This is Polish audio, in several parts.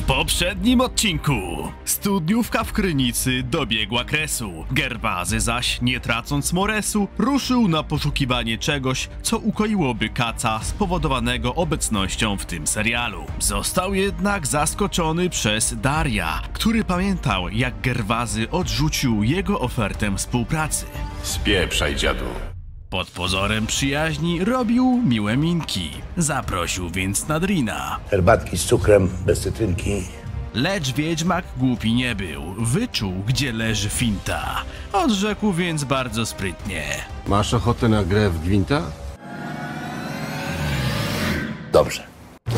W poprzednim odcinku studniówka w Krynicy dobiegła kresu. Gerwazy zaś, nie tracąc moresu, ruszył na poszukiwanie czegoś, co ukoiłoby kaca spowodowanego obecnością w tym serialu. Został jednak zaskoczony przez Daria, który pamiętał, jak Gerwazy odrzucił jego ofertę współpracy. Spieprzaj, dziadu. Pod pozorem przyjaźni robił miłe minki. Zaprosił więc na drina. Herbatki z cukrem, bez cytrynki. Lecz wiedźmak głupi nie był. Wyczuł, gdzie leży finta. Odrzekł więc bardzo sprytnie. Masz ochotę na grę w gwinta? Dobrze.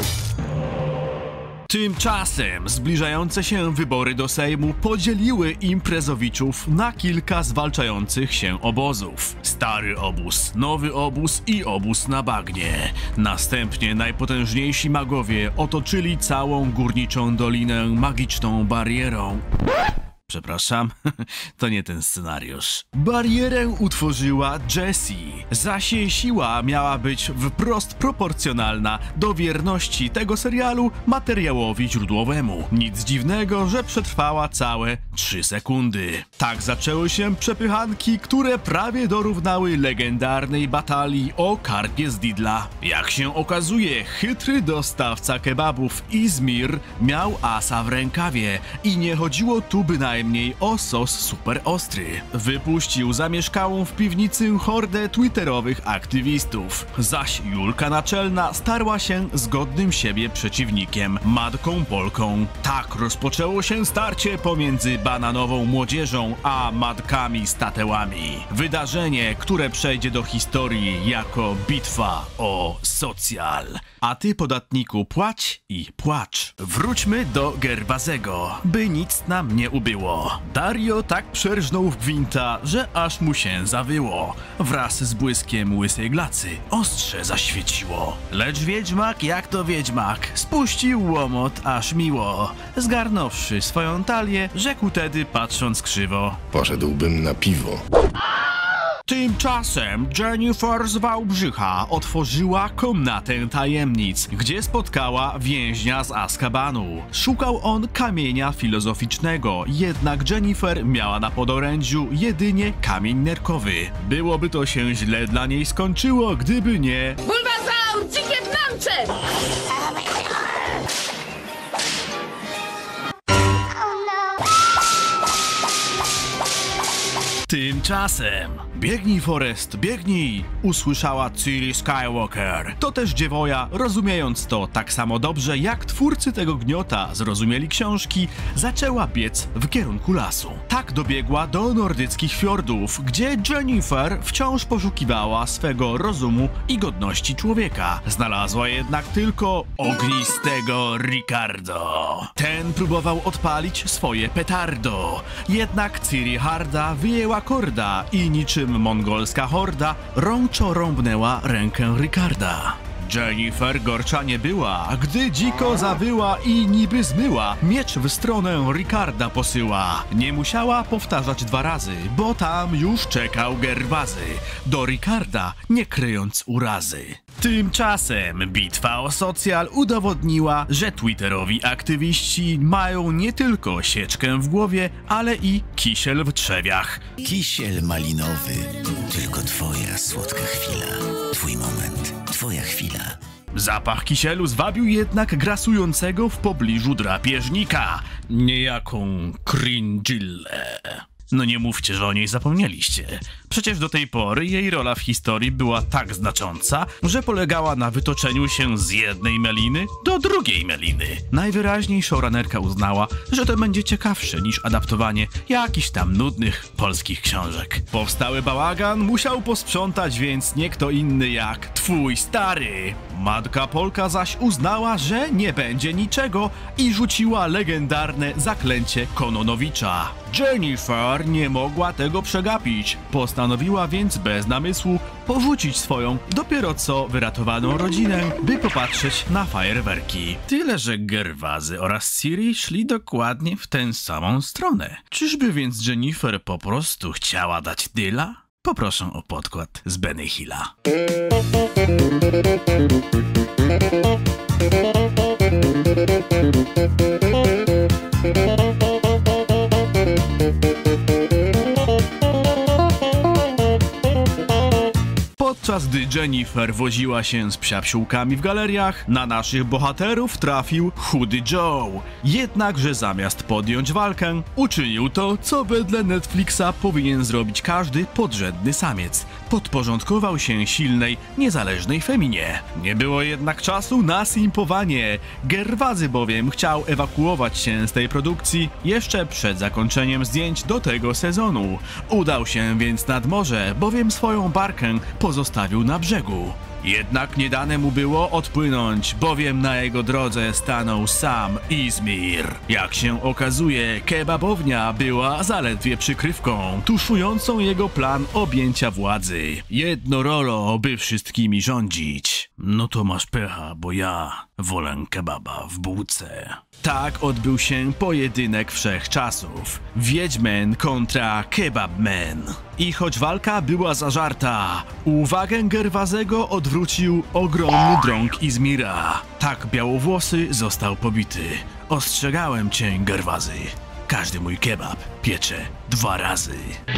Tymczasem zbliżające się wybory do Sejmu podzieliły imprezowiczów na kilka zwalczających się obozów. Stary obóz, nowy obóz i obóz na bagnie. Następnie najpotężniejsi magowie otoczyli całą górniczą dolinę magiczną barierą. Przepraszam, to nie ten scenariusz. Barierę utworzyła Jessie, zaś jej siła miała być wprost proporcjonalna do wierności tego serialu materiałowi źródłowemu. Nic dziwnego, że przetrwała całe 3 sekundy. Tak zaczęły się przepychanki, które prawie dorównały legendarnej batalii o karpie z Didla. Jak się okazuje, chytry dostawca kebabów Izmir miał asa w rękawie i nie chodziło tu bynajmniej o sos super ostry. Wypuścił zamieszkałą w piwnicy hordę twitterowych aktywistów. Zaś Julka Naczelna starła się z godnym siebie przeciwnikiem, Matką Polką. Tak rozpoczęło się starcie pomiędzy bananową młodzieżą a matkami z tatełami. Wydarzenie, które przejdzie do historii jako bitwa o socjal. A ty, podatniku, płać i płacz. Wróćmy do Gerwazego, by nic nam nie ubyło. Dario tak przerżnął w gwinta, że aż mu się zawyło. Wraz z błyskiem łysej glacy ostrze zaświeciło. Lecz wiedźmak, jak to wiedźmak, spuścił łomot aż miło. Zgarnąwszy swoją talię, rzekł tedy, patrząc krzywo: Poszedłbym na piwo. Tymczasem Jennifer z Wałbrzycha otworzyła komnatę tajemnic, gdzie spotkała więźnia z Azkabanu. Szukał on kamienia filozoficznego, jednak Jennifer miała na podorędziu jedynie kamień nerkowy. Byłoby to się źle dla niej skończyło, gdyby nie... Bulbasaur, dzikie pnącze! Tymczasem biegnij, Forest, biegnij! Usłyszała Ciri Skywalker. To też dziewoja, rozumiejąc to tak samo dobrze jak twórcy tego gniota zrozumieli książki, zaczęła biec w kierunku lasu. Tak dobiegła do nordyckich fiordów, gdzie Jennifer wciąż poszukiwała swego rozumu i godności człowieka. Znalazła jednak tylko ognistego Ricardo. Ten próbował odpalić swoje petardo, jednak Ciri Harda wyjęła korda i niczym mongolska horda rączo rąbnęła rękę Ricarda. Jennifer gorsza nie była, gdy dziko zawyła i niby zmyła, miecz w stronę Ricarda posyła. Nie musiała powtarzać 2 razy, bo tam już czekał Gerwazy, do Ricarda nie kryjąc urazy. Tymczasem bitwa o socjal udowodniła, że twitterowi aktywiści mają nie tylko sieczkę w głowie, ale i kisiel w trzewiach. Kisiel malinowy, tylko twoja słodka chwila, twój moment, twoja chwila. Zapach kisielu zwabił jednak grasującego w pobliżu drapieżnika, niejaką Kringillę. No nie mówcie, że o niej zapomnieliście. Przecież do tej pory jej rola w historii była tak znacząca, że polegała na wytoczeniu się z jednej meliny do drugiej meliny. Najwyraźniej showrunnerka uznała, że to będzie ciekawsze niż adaptowanie jakichś tam nudnych polskich książek. Powstały bałagan musiał posprzątać więc nie kto inny jak twój stary. Matka Polka zaś uznała, że nie będzie niczego i rzuciła legendarne zaklęcie Kononowicza. Jennifer nie mogła tego przegapić. Postanowiła więc bez namysłu porzucić swoją dopiero co wyratowaną rodzinę, by popatrzeć na fajerwerki. Tyle, że Gerwazy oraz Ciri szli dokładnie w tę samą stronę. Czyżby więc Jennifer po prostu chciała dać dyla? Poproszę o podkład z Benny Hilla. Podczas gdy Jennifer woziła się z przyjaciółkami w galeriach, na naszych bohaterów trafił Chudy Joe. Jednakże zamiast podjąć walkę, uczynił to, co wedle Netflixa powinien zrobić każdy podrzędny samiec. Podporządkował się silnej, niezależnej feminie. Nie było jednak czasu na simpowanie. Gerwazy bowiem chciał ewakuować się z tej produkcji jeszcze przed zakończeniem zdjęć do tego sezonu. Udał się więc nad morze, bowiem swoją barkę pozostawił na brzegu. Jednak nie dane mu było odpłynąć, bowiem na jego drodze stanął sam Izmir. Jak się okazuje, kebabownia była zaledwie przykrywką, tuszującą jego plan objęcia władzy. Jedno rolo, by wszystkimi rządzić. No to masz pecha, bo ja wolę kebaba w bułce. Tak odbył się pojedynek wszechczasów. Wiedźmen kontra Kebabman. I choć walka była zażarta, uwagę Gerwazego odwrócił ogromny drąg Izmira. Tak białowłosy został pobity. Ostrzegałem cię, Gerwazy. Każdy mój kebab piecze 2 razy.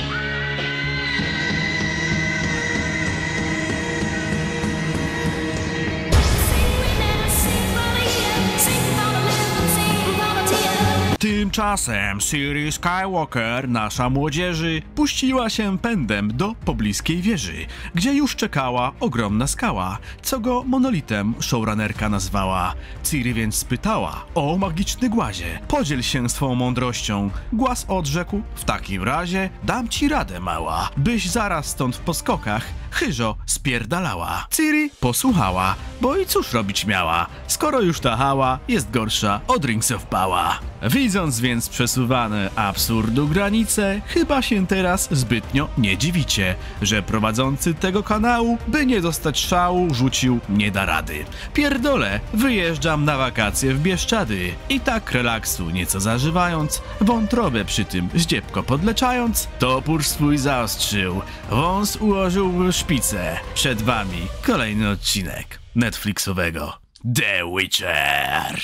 Tymczasem Ciri Skywalker, nasza młodzieży, puściła się pędem do pobliskiej wieży, gdzie już czekała ogromna skała, co go monolitem showrunnerka nazwała. Ciri więc spytała o magiczny głazie. Podziel się swą mądrością. Głaz odrzekł: w takim razie dam ci radę, mała, byś zaraz stąd w poskokach chyżo spierdalała. Ciri posłuchała, bo i cóż robić miała, skoro już ta hała jest gorsza od Rings of Power. Widząc więc przesuwane absurdu granice, chyba się teraz zbytnio nie dziwicie, że prowadzący tego kanału, by nie dostać szału, rzucił nie da rady. Pierdolę, wyjeżdżam na wakacje w Bieszczady i tak relaksu nieco zażywając, wątrobę przy tym zdziepko podleczając, topór swój zaostrzył, wąs ułożył w szpicę. Przed wami kolejny odcinek Netflixowego The Witcher.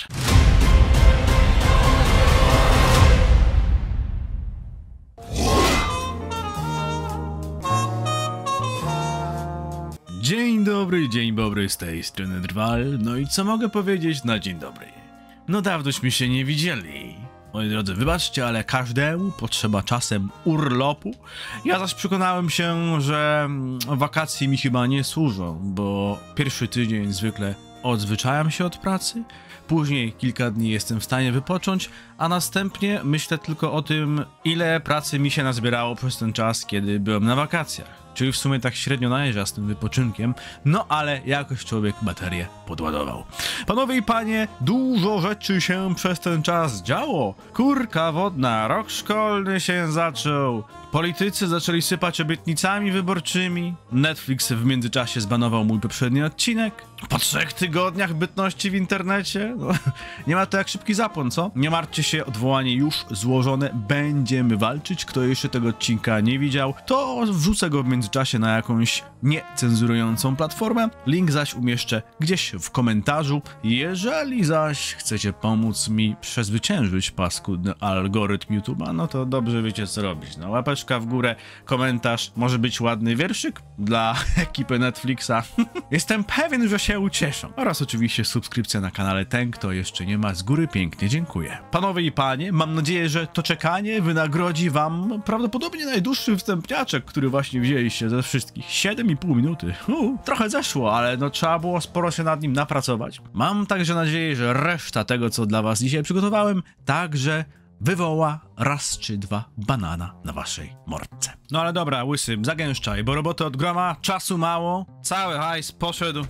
Dzień dobry, z tej strony Drwal. No i co mogę powiedzieć na dzień dobry? No dawnośmy się nie widzieli. Moi drodzy, wybaczcie, ale każdemu potrzeba czasem urlopu. Ja zaś przekonałem się, że wakacje mi chyba nie służą, bo pierwszy tydzień zwykle odzwyczajam się od pracy, później kilka dni jestem w stanie wypocząć, a następnie myślę tylko o tym, ile pracy mi się nazbierało przez ten czas, kiedy byłem na wakacjach. Czyli w sumie tak średnio najeżdża z tym wypoczynkiem, no ale jakoś człowiek baterię podładował. Panowie i panie, dużo rzeczy się przez ten czas działo. Kurka wodna, rok szkolny się zaczął. Politycy zaczęli sypać obietnicami wyborczymi. Netflix w międzyczasie zbanował mój poprzedni odcinek. Po 3 tygodniach bytności w internecie? No, nie ma to jak szybki zapłon, co? Nie martwcie się, odwołanie już złożone. Będziemy walczyć. Kto jeszcze tego odcinka nie widział, to wrzucę go w międzyczasie na jakąś niecenzurującą platformę. Link zaś umieszczę gdzieś w komentarzu. Jeżeli zaś chcecie pomóc mi przezwyciężyć paskudny algorytm YouTube'a, no to dobrze wiecie co robić. No, łapeczka w górę, komentarz, może być ładny wierszyk dla ekipy Netflixa. Jestem pewien, że się ucieszą. Oraz oczywiście subskrypcja na kanale ten, kto jeszcze nie ma, z góry pięknie dziękuję. Panowie i panie, mam nadzieję, że to czekanie wynagrodzi wam prawdopodobnie najdłuższy wstępniaczek, który właśnie wzięliście ze wszystkich. 7,5 minuty. Trochę zeszło, ale no trzeba było sporo się nad nim napracować. Mam także nadzieję, że reszta tego, co dla was dzisiaj przygotowałem, także wywoła raz czy dwa banana na waszej mordce. No ale dobra, łysy, zagęszczaj, bo roboty od groma, czasu mało, cały hajs poszedł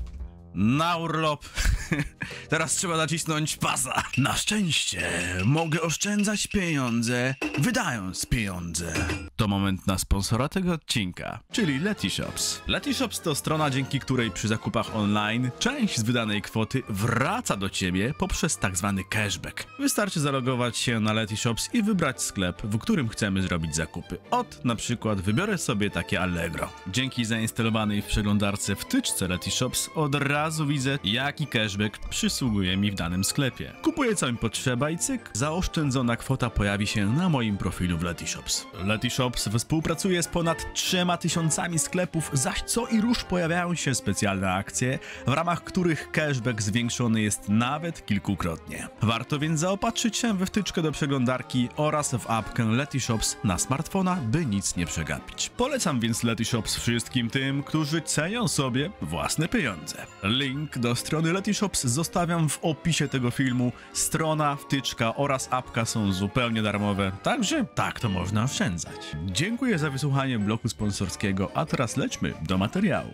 na urlop. Teraz trzeba nacisnąć pasa. Na szczęście mogę oszczędzać pieniądze, wydając pieniądze. To moment na sponsora tego odcinka, czyli Letyshops. Letyshops to strona, dzięki której przy zakupach online część z wydanej kwoty wraca do ciebie poprzez tak zwany cashback. Wystarczy zalogować się na Letyshops i wybrać sklep, w którym chcemy zrobić zakupy. Na przykład wybiorę sobie takie Allegro. Dzięki zainstalowanej w przeglądarce wtyczce Letyshops od razu widzę, jaki cashback cashback przysługuje mi w danym sklepie. Kupuję co mi potrzeba i cyk, zaoszczędzona kwota pojawi się na moim profilu w Letyshops. Letyshops współpracuje z ponad 3000 sklepów, zaś co i róż pojawiają się specjalne akcje, w ramach których cashback zwiększony jest nawet kilkukrotnie. Warto więc zaopatrzyć się we wtyczkę do przeglądarki oraz w apkę Letyshops na smartfona, by nic nie przegapić. Polecam więc Letyshops wszystkim tym, którzy cenią sobie własne pieniądze. Link do strony Letyshops zostawiam w opisie tego filmu. Strona, wtyczka oraz apka są zupełnie darmowe, także tak to można oszczędzać. Dziękuję za wysłuchanie bloku sponsorskiego, a teraz lećmy do materiału.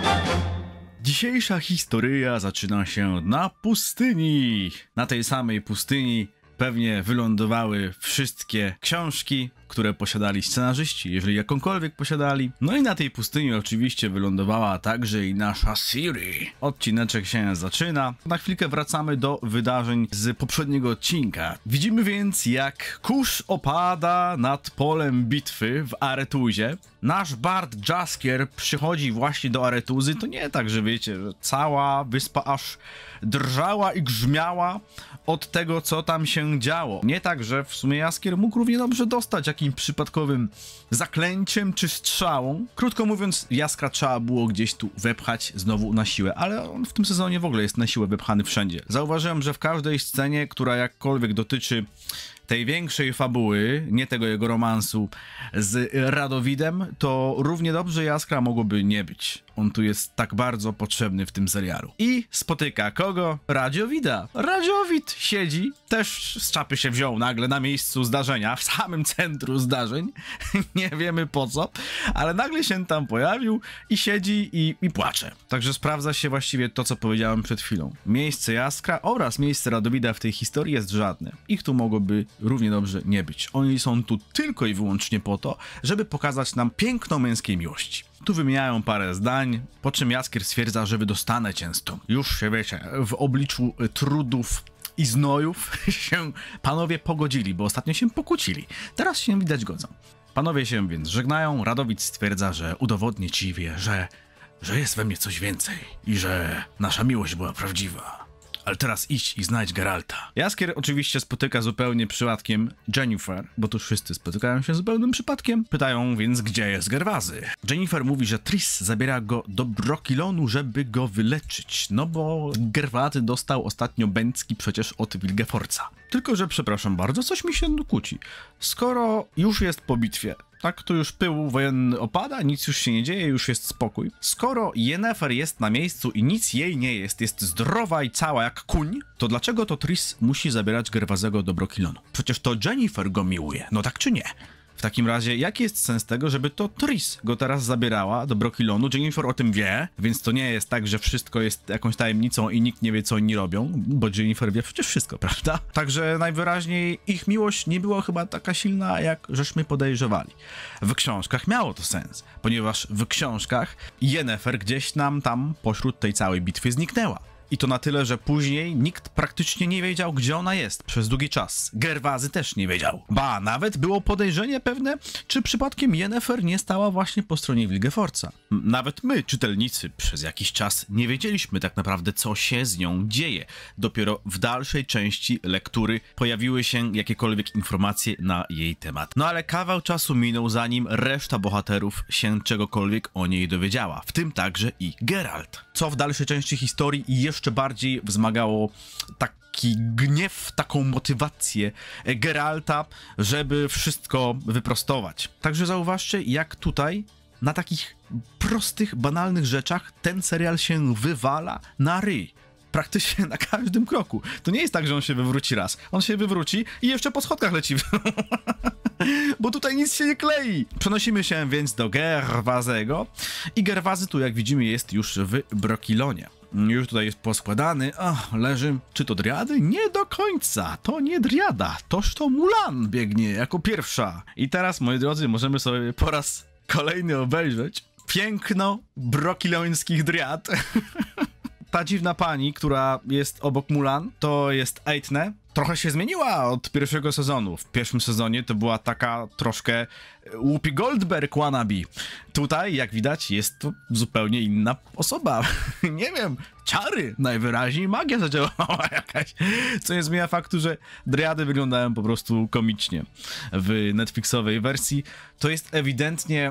Dzisiejsza historia zaczyna się na pustyni. Na tej samej pustyni pewnie wylądowały wszystkie książki, które posiadali scenarzyści, jeżeli jakąkolwiek posiadali. No i na tej pustyni oczywiście wylądowała także i nasza Ciri. Odcineczek się zaczyna. Na chwilkę wracamy do wydarzeń z poprzedniego odcinka. Widzimy więc, jak kurz opada nad polem bitwy w Aretuzie. Nasz bard Jaskier przychodzi właśnie do Aretuzy. To nie tak, że wiecie, że cała wyspa aż drżała i grzmiała od tego, co tam się działo. Nie tak, że w sumie Jaskier mógł równie dobrze dostać jakimś przypadkowym zaklęciem czy strzałą. Krótko mówiąc, Jaskra trzeba było gdzieś tu wepchać znowu na siłę, ale on w tym sezonie w ogóle jest na siłę wepchany wszędzie. Zauważyłem, że w każdej scenie, która jakkolwiek dotyczy tej większej fabuły, nie tego jego romansu z Radowidem, to równie dobrze Jaskra mogłoby nie być. On tu jest tak bardzo potrzebny w tym serialu. I spotyka kogo? Radziowida. Radziowid siedzi, też z czapy się wziął nagle na miejscu zdarzenia, w samym centrum zdarzeń. Nie wiemy po co, ale nagle się tam pojawił i siedzi i płacze. Także sprawdza się właściwie to, co powiedziałem przed chwilą. Miejsce Jaskra oraz miejsce Radowida w tej historii jest żadne. Ich tu mogłoby równie dobrze nie być. Oni są tu tylko i wyłącznie po to, żeby pokazać nam piękno męskiej miłości. Tu wymieniają parę zdań, po czym Jaskier stwierdza, że wydostanę cię stąd. Już się wiecie, w obliczu trudów i znojów się panowie pogodzili, bo ostatnio się pokłócili. Teraz się widać godzą. Panowie się więc żegnają, Radowid stwierdza, że udowodnię ci, że jest we mnie coś więcej i że nasza miłość była prawdziwa. Ale teraz idź i znajdź Geralta. Jaskier oczywiście spotyka zupełnie przypadkiem Yennefer, bo tu wszyscy spotykają się zupełnym przypadkiem. Pytają więc, gdzie jest Gerwazy. Yennefer mówi, że Triss zabiera go do Brokilonu, żeby go wyleczyć, no bo Gerwazy dostał ostatnio bęcki przecież od Wilgefortza. Tylko że przepraszam bardzo, coś mi się kłóci. Skoro już jest po bitwie, tak, tu już pył wojenny opada, nic już się nie dzieje, już jest spokój. Skoro Yennefer jest na miejscu i nic jej nie jest, jest zdrowa i cała jak kuń, to dlaczego to Triss musi zabierać Gerwazego do Brokilonu? Przecież to Yennefer go miłuje, no tak czy nie? W takim razie, jaki jest sens tego, żeby to Triss go teraz zabierała do Brokilonu? Yennefer o tym wie, więc to nie jest tak, że wszystko jest jakąś tajemnicą i nikt nie wie, co oni robią, bo Yennefer wie przecież wszystko, prawda? Także najwyraźniej ich miłość nie była chyba taka silna, jak żeśmy podejrzewali. W książkach miało to sens, ponieważ w książkach Yennefer gdzieś nam tam pośród tej całej bitwy zniknęła. I to na tyle, że później nikt praktycznie nie wiedział, gdzie ona jest przez długi czas. Gerwazy też nie wiedział. Ba, nawet było podejrzenie pewne, czy przypadkiem Yennefer nie stała właśnie po stronie Wilgefortza. Nawet my, czytelnicy, przez jakiś czas nie wiedzieliśmy tak naprawdę, co się z nią dzieje. Dopiero w dalszej części lektury pojawiły się jakiekolwiek informacje na jej temat. No ale kawał czasu minął, zanim reszta bohaterów się czegokolwiek o niej dowiedziała. W tym także i Geralt. Co w dalszej części historii jeszcze bardziej wzmagało taki gniew, taką motywację Geralta, żeby wszystko wyprostować. Także zauważcie, jak tutaj na takich prostych, banalnych rzeczach ten serial się wywala na ryj. Praktycznie na każdym kroku. To nie jest tak, że on się wywróci raz. On się wywróci i jeszcze po schodkach leci. Bo tutaj nic się nie klei. Przenosimy się więc do Gerwazego. I Gerwazy tu, jak widzimy, jest już w Brokilonie. Już tutaj jest poskładany. Leży. Czy to driady? Nie do końca. To nie driada. Toż to Mulan biegnie jako pierwsza. I teraz, moi drodzy, możemy sobie po raz kolejny obejrzeć piękno brokilońskich driad. Ta dziwna pani, która jest obok Mulan, to jest Eithne. trochę się zmieniła od pierwszego sezonu. W pierwszym sezonie to była taka troszkę Whoopi Goldberg wannabe. Tutaj, jak widać, jest to zupełnie inna osoba. Nie wiem, czary, najwyraźniej magia zadziałała jakaś. Co nie zmienia faktu, że dryady wyglądają po prostu komicznie w Netflixowej wersji. To jest ewidentnie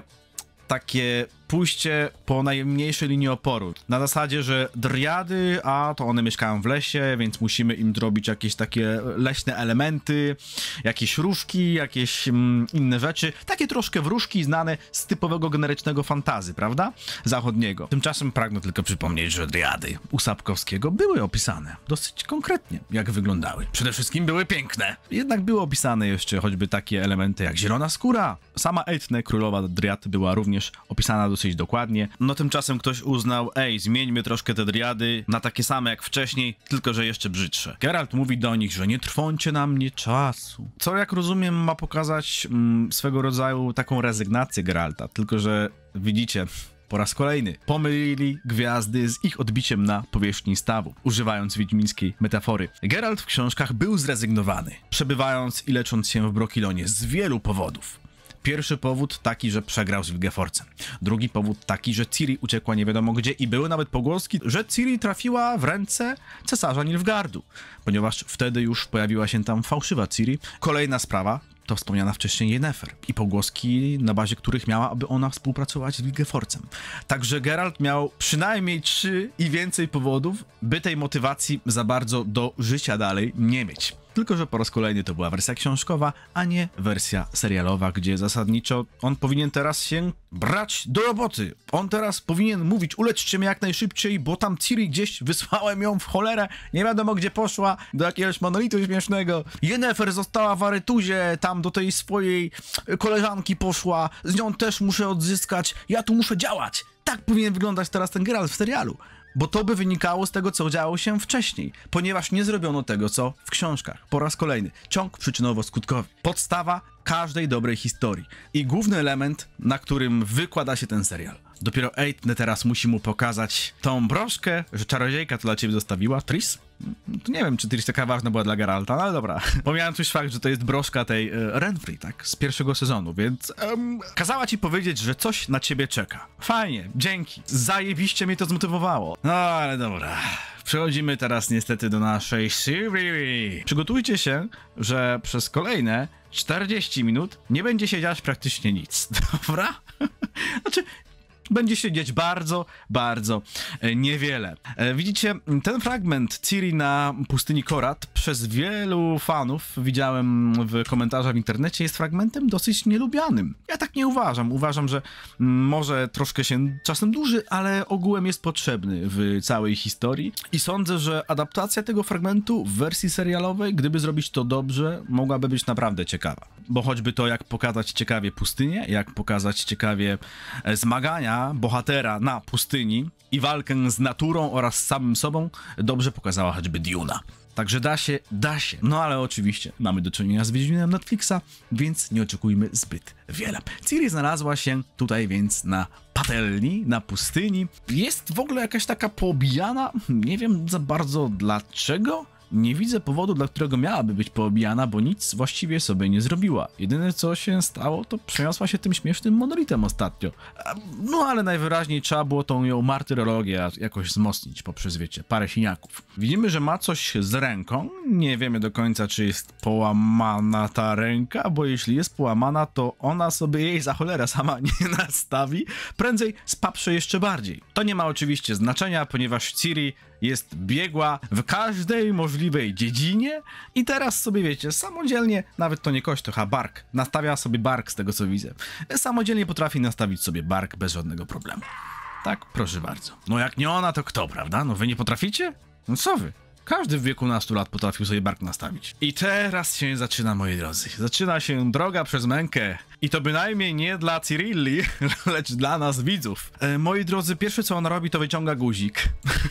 takie pójście po najmniejszej linii oporu. Na zasadzie, że dryady, a to one mieszkają w lesie, więc musimy im zrobić jakieś takie leśne elementy, jakieś różki, jakieś inne rzeczy. Takie troszkę wróżki znane z typowego generycznego fantasy, prawda? Zachodniego. Tymczasem pragnę tylko przypomnieć, że dryady u Sapkowskiego były opisane dosyć konkretnie, jak wyglądały. Przede wszystkim były piękne. Jednak były opisane jeszcze choćby takie elementy jak zielona skóra. Sama Etne, królowa dryad, była również opisana dosyć dokładnie. No tymczasem ktoś uznał, zmieńmy troszkę te dryady na takie same jak wcześniej, tylko że jeszcze brzydsze. Geralt mówi do nich, że nie trwącie na mnie czasu. Co, jak rozumiem, ma pokazać swego rodzaju taką rezygnację Geralta, tylko że widzicie, po raz kolejny pomylili gwiazdy z ich odbiciem na powierzchni stawu, używając wiedźmińskiej metafory. Geralt w książkach był zrezygnowany, przebywając i lecząc się w Brokilonie z wielu powodów. Pierwszy powód taki, że przegrał z Wilgefortzem. Drugi powód taki, że Ciri uciekła nie wiadomo gdzie i były nawet pogłoski, że Ciri trafiła w ręce cesarza Nilfgaardu, ponieważ wtedy już pojawiła się tam fałszywa Ciri. Kolejna sprawa to wspomniana wcześniej Yennefer i pogłoski, na bazie których miałaby ona współpracować z Wilgefortzem. Także Geralt miał przynajmniej 3 i więcej powodów, by tej motywacji za bardzo do życia dalej nie mieć. Tylko że po raz kolejny to była wersja książkowa, a nie wersja serialowa, gdzie zasadniczo on powinien teraz się brać do roboty. On teraz powinien mówić, uleczcie mnie jak najszybciej, bo tam Ciri gdzieś, wysłałem ją w cholerę, nie wiadomo gdzie poszła, do jakiegoś monolitu śmiesznego. Yennefer została w Aretuzie, tam do tej swojej koleżanki poszła, z nią też muszę odzyskać, ja tu muszę działać. Tak powinien wyglądać teraz ten Geralt w serialu. Bo to by wynikało z tego, co działo się wcześniej, ponieważ nie zrobiono tego, co w książkach. Po raz kolejny. Ciąg przyczynowo-skutkowy. Podstawa każdej dobrej historii. I główny element, na którym wykłada się ten serial. Dopiero Eitne teraz musi mu pokazać tą broszkę, że czarodziejka to dla ciebie zostawiła. Tris? To nie wiem, czy Tris taka ważna była dla Geralta, no ale dobra. Pomijam już fakt, że to jest broszka tej Renfri, tak? Z pierwszego sezonu, więc kazała ci powiedzieć, że coś na ciebie czeka. Fajnie, dzięki. Zajebiście mnie to zmotywowało. No ale dobra. Przechodzimy teraz niestety do naszej serii. Przygotujcie się, że przez kolejne 40 minut nie będzie się dziać praktycznie nic. Dobra? Znaczy, będzie się dziać bardzo, bardzo niewiele. Widzicie, ten fragment Ciri na pustyni Korat przez wielu fanów, widziałem w komentarzach w internecie, jest fragmentem dosyć nielubianym. Ja tak nie uważam. Uważam, że może troszkę się czasem dłuży, ale ogółem jest potrzebny w całej historii. I sądzę, że adaptacja tego fragmentu w wersji serialowej, gdyby zrobić to dobrze, mogłaby być naprawdę ciekawa. Bo choćby to, jak pokazać ciekawie pustynię, jak pokazać ciekawie zmagania bohatera na pustyni i walkę z naturą oraz z samym sobą, dobrze pokazała choćby Duna. Także da się. No ale oczywiście mamy do czynienia z Wiedźminem Netflixa, więc nie oczekujmy zbyt wiele. Ciri znalazła się tutaj więc na patelni, na pustyni. Jest w ogóle jakaś taka poobijana, nie wiem za bardzo dlaczego. Nie widzę powodu, dla którego miałaby być poobijana, bo nic właściwie sobie nie zrobiła. Jedyne co się stało, to przeniosła się tym śmiesznym monolitem ostatnio. No ale najwyraźniej trzeba było tą ją martyrologię jakoś wzmocnić poprzez, wiecie, parę siniaków. Widzimy, że ma coś z ręką. Nie wiemy do końca, czy jest połamana ta ręka, bo jeśli jest połamana, to ona sobie jej za cholerę sama nie nastawi. Prędzej spaprze jeszcze bardziej. To nie ma oczywiście znaczenia, ponieważ Ciri jest biegła w każdej możliwej dziedzinie i teraz sobie, wiecie, samodzielnie, nawet to nie kość, to chyba bark, nastawia sobie bark z tego co widzę. Samodzielnie potrafi nastawić sobie bark bez żadnego problemu. Tak, proszę bardzo. No jak nie ona, to kto, prawda? No wy nie potraficie? No co wy? Każdy w wieku nastu lat potrafił sobie bark nastawić. I teraz się zaczyna, moi drodzy. Zaczyna się droga przez mękę. I to bynajmniej nie dla Cirilli, lecz dla nas widzów. Moi drodzy, pierwsze co on robi, to wyciąga guzik.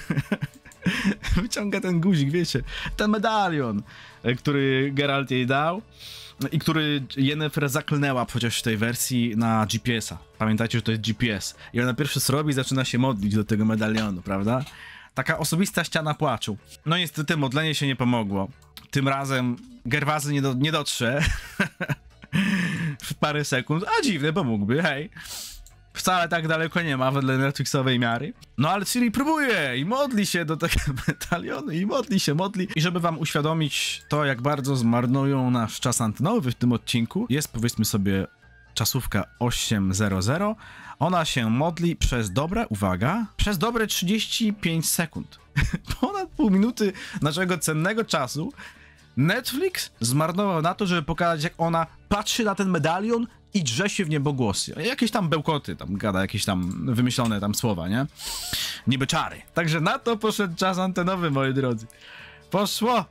Wyciąga ten guzik, wiecie. Ten medalion, który Geralt jej dał. I który Yennefer zaklnęła chociaż w tej wersji na GPS-a. Pamiętajcie, że to jest GPS. I ona pierwszy co robi, zaczyna się modlić do tego medalionu, prawda? Taka osobista ściana płaczu. No niestety modlenie się nie pomogło. Tym razem Gerwazy nie dotrze w parę sekund, a dziwne, bo mógłby, hej. Wcale tak daleko nie ma wedle Netflixowej miary. No ale Ciri próbuje i modli się do tego medalionu i modli. I żeby wam uświadomić to, jak bardzo zmarnują nasz czas antenowy w tym odcinku, jest powiedzmy sobie czasówka 8:00. Ona się modli przez dobre, uwaga, przez dobre 35 sekund. Ponad pół minuty naszego cennego czasu Netflix zmarnował na to, żeby pokazać, jak ona patrzy na ten medalion i drze się w niebogłosy. Jakieś tam bełkoty, tam gada jakieś tam wymyślone tam słowa, nie? Niby czary. Także na to poszedł czas antenowy, moi drodzy. Poszło!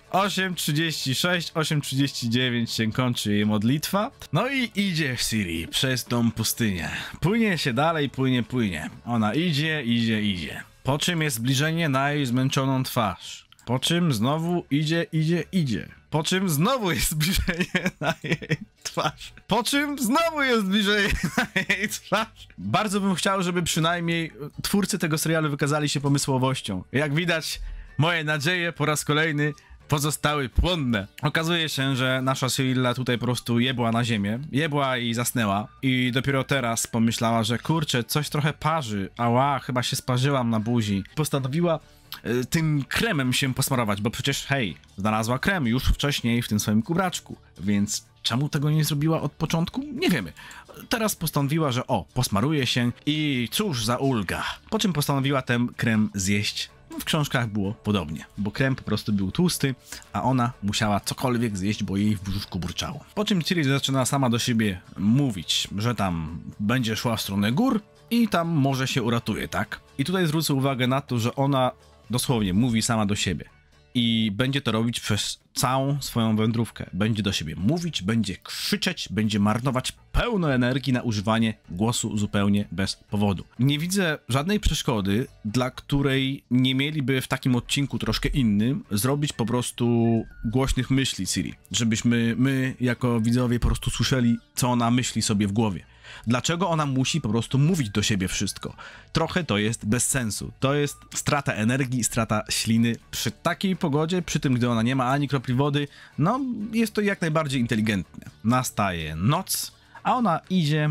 8:36, 8:39 się kończy jej modlitwa. No i idzie Ciri przez tą pustynię. Płynie się dalej, płynie. Ona idzie. Po czym jest zbliżenie na jej zmęczoną twarz. Po czym znowu idzie. Po czym znowu jest zbliżenie na jej twarz. Po czym znowu jest zbliżenie na jej twarz. Bardzo bym chciał, żeby przynajmniej twórcy tego serialu wykazali się pomysłowością. Jak widać, moje nadzieje po raz kolejny pozostały płonne. Okazuje się, że nasza Cyrilla tutaj po prostu jebła na ziemię, jebła i zasnęła i dopiero teraz pomyślała, że kurczę, coś trochę parzy, ała, chyba się sparzyłam na buzi. Postanowiła tym kremem się posmarować, bo przecież hej, znalazła krem już wcześniej w tym swoim kubraczku, więc czemu tego nie zrobiła od początku? Nie wiemy. Teraz postanowiła, że posmaruje się i cóż za ulga. Po czym postanowiła ten krem zjeść. W książkach było podobnie, bo krem po prostu był tłusty, a ona musiała cokolwiek zjeść, bo jej w brzuszku burczało. Po czym Ciri zaczyna sama do siebie mówić, że tam będzie szła w stronę gór i tam może się uratuje, tak? I tutaj zwrócę uwagę na to, że ona dosłownie mówi sama do siebie i będzie to robić przez całą swoją wędrówkę. Będzie do siebie mówić, będzie krzyczeć, będzie marnować pełno energii na używanie głosu zupełnie bez powodu. Nie widzę żadnej przeszkody, dla której nie mieliby w takim odcinku troszkę innym zrobić po prostu głośnych myśli Ciri, żebyśmy my jako widzowie po prostu słyszeli, co ona myśli sobie w głowie. Dlaczego ona musi po prostu mówić do siebie wszystko? Trochę to jest bez sensu. To jest strata energii, strata śliny. Przy takiej pogodzie, przy tym, gdy ona nie ma ani kropli wody, no jest to jak najbardziej inteligentne. Nastaje noc, a ona idzie.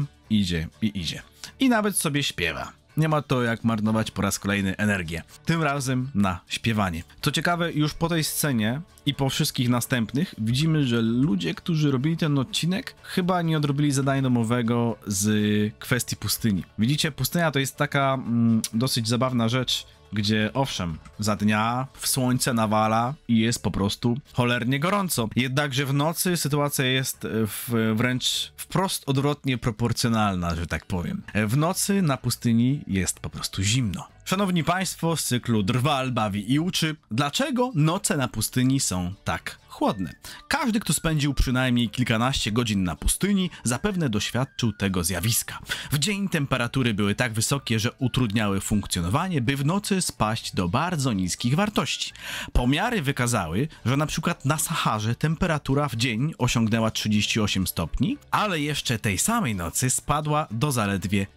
I nawet sobie śpiewa. Nie ma to jak marnować po raz kolejny energię. Tym razem na śpiewanie. Co ciekawe, już po tej scenie i po wszystkich następnych widzimy, że ludzie, którzy robili ten odcinek, chyba nie odrobili zadania domowego z kwestii pustyni. Widzicie, pustynia to jest taka dosyć zabawna rzecz, gdzie owszem, za dnia w słońce nawala i jest po prostu cholernie gorąco. Jednakże w nocy sytuacja jest wręcz wprost odwrotnie proporcjonalna, że tak powiem. W nocy na pustyni jest po prostu zimno. Szanowni Państwo, z cyklu Drwal bawi i uczy, dlaczego noce na pustyni są tak chłodne. Każdy, kto spędził przynajmniej kilkanaście godzin na pustyni, zapewne doświadczył tego zjawiska. W dzień temperatury były tak wysokie, że utrudniały funkcjonowanie, by w nocy spaść do bardzo niskich wartości. Pomiary wykazały, że na przykład na Saharze temperatura w dzień osiągnęła 38 stopni, ale jeszcze tej samej nocy spadła do zaledwie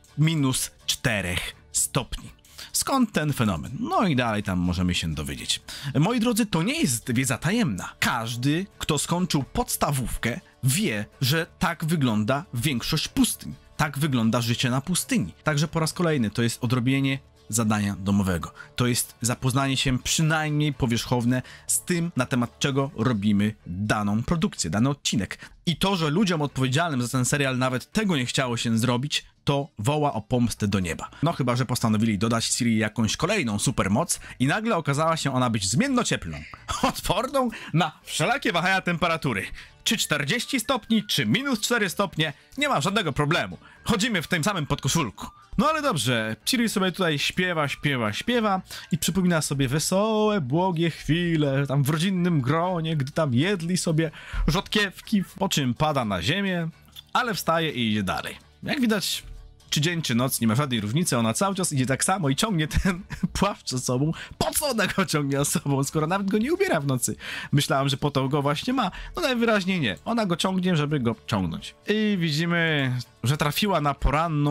-4 stopni. Skąd ten fenomen? No i dalej tam możemy się dowiedzieć. Moi drodzy, to nie jest wiedza tajemna. Każdy, kto skończył podstawówkę, wie, że tak wygląda większość pustyń. Tak wygląda życie na pustyni. Także po raz kolejny to jest odrobienie zadania domowego. To jest zapoznanie się przynajmniej powierzchowne z tym, na temat czego robimy daną produkcję, dany odcinek. I to, że ludziom odpowiedzialnym za ten serial nawet tego nie chciało się zrobić, to woła o pomstę do nieba. No chyba, że postanowili dodać Ciri jakąś kolejną supermoc i nagle okazała się ona być zmiennocieplną, odporną na wszelakie wahania temperatury. Czy 40 stopni, czy -4 stopnie, nie ma żadnego problemu. Chodzimy w tym samym podkoszulku. No ale dobrze, Ciri sobie tutaj śpiewa i przypomina sobie wesołe, błogie chwile tam w rodzinnym gronie, gdy tam jedli sobie rzodkiewki, po czym pada na ziemię, ale wstaje i idzie dalej. Jak widać, czy dzień, czy noc, nie ma żadnej różnicy, ona cały czas idzie tak samo i ciągnie ten płaszcz za sobą. Po co ona go ciągnie za sobą, skoro nawet go nie ubiera w nocy? Myślałem, że po to go właśnie ma. No najwyraźniej nie. Ona go ciągnie, żeby go ciągnąć. I widzimy, że trafiła na poranną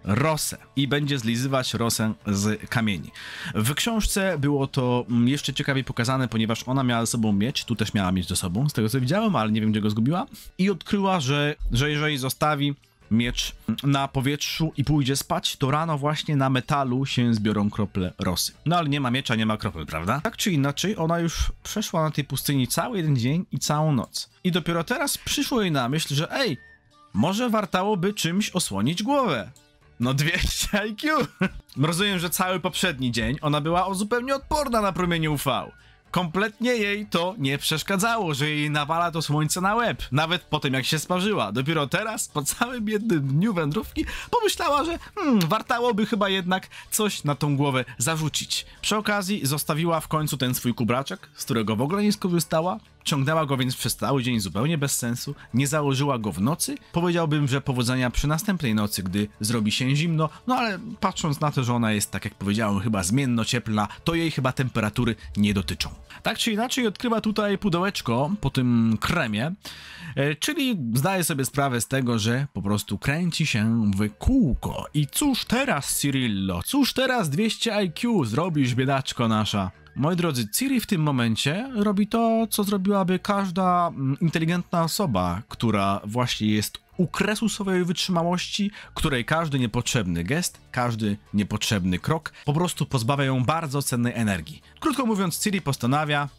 rosę i będzie zlizywać rosę z kamieni. W książce było to jeszcze ciekawiej pokazane, ponieważ ona miała ze sobą miecz, tu też miała mieć ze sobą, z tego co widziałem, ale nie wiem, gdzie go zgubiła, i odkryła, że jeżeli zostawi miecz na powietrzu i pójdzie spać, to rano właśnie na metalu się zbiorą krople rosy. No ale nie ma miecza, nie ma kropel, prawda? Tak czy inaczej, ona już przeszła na tej pustyni cały jeden dzień i całą noc. I dopiero teraz przyszło jej na myśl, że może wartałoby czymś osłonić głowę. No 200 IQ! Rozumiem, że cały poprzedni dzień ona była zupełnie odporna na promienie UV. Kompletnie jej to nie przeszkadzało, że jej nawala to słońce na łeb, nawet po tym jak się sparzyła. Dopiero teraz, po całym jednym dniu wędrówki, pomyślała, że wartałoby chyba jednak coś na tą głowę zarzucić. Przy okazji zostawiła w końcu ten swój kubraczek, z którego w ogóle nie skorzystała. Ciągnęła go więc przez cały dzień zupełnie bez sensu, nie założyła go w nocy. Powiedziałbym, że powodzenia przy następnej nocy, gdy zrobi się zimno, no ale patrząc na to, że ona jest, tak jak powiedziałem, chyba zmienno-cieplna, to jej chyba temperatury nie dotyczą. Tak czy inaczej odkrywa tutaj pudełeczko po tym kremie, czyli zdaje sobie sprawę z tego, że po prostu kręci się w kółko. I cóż teraz, Cirillo, cóż teraz 200 IQ zrobisz, biedaczko nasza? Moi drodzy, Ciri w tym momencie robi to, co zrobiłaby każda inteligentna osoba, która właśnie jest u kresu swojej wytrzymałości, której każdy niepotrzebny gest, każdy niepotrzebny krok po prostu pozbawia ją bardzo cennej energii. Krótko mówiąc, Ciri postanawia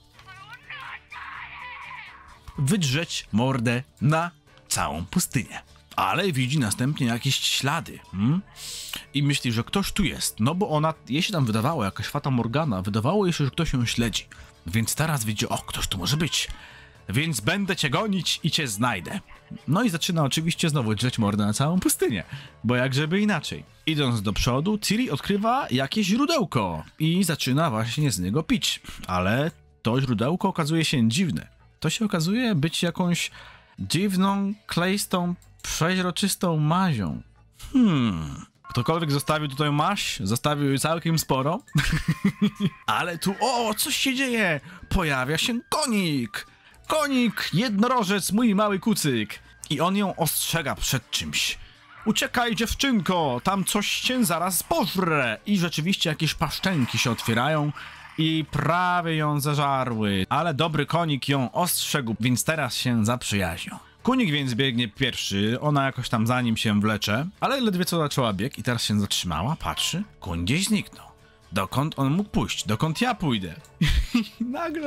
wydrzeć mordę na całą pustynię. Ale widzi następnie jakieś ślady. I myśli, że ktoś tu jest. No bo ona, jej się tam wydawało, jakaś fata Morgana, wydawało jej się, że ktoś ją śledzi. Więc teraz widzi, ktoś tu może być. Więc będę cię gonić i cię znajdę. No i zaczyna oczywiście znowu drzeć mordę na całą pustynię. Bo jakżeby inaczej. Idąc do przodu, Ciri odkrywa jakieś źródełko. I zaczyna właśnie z niego pić. Ale to źródełko okazuje się dziwne. To się okazuje być jakąś dziwną, kleistą, przeźroczystą mazią. Ktokolwiek zostawił tutaj maź, zostawił jej całkiem sporo. Ale tu, coś się dzieje! Pojawia się konik! Konik, jednorożec, mój mały kucyk. I on ją ostrzega przed czymś. Uciekaj, dziewczynko, tam coś cię zaraz pożre. I rzeczywiście jakieś paszczęki się otwierają i prawie ją zażarły. Ale dobry konik ją ostrzegł, więc teraz się zaprzyjaźnią. Kunik więc biegnie pierwszy, ona jakoś tam za nim się wlecze, ale ledwie co zaczęła bieg i teraz się zatrzymała, patrzy, koń gdzieś zniknął. Dokąd on mógł pójść? Dokąd ja pójdę? I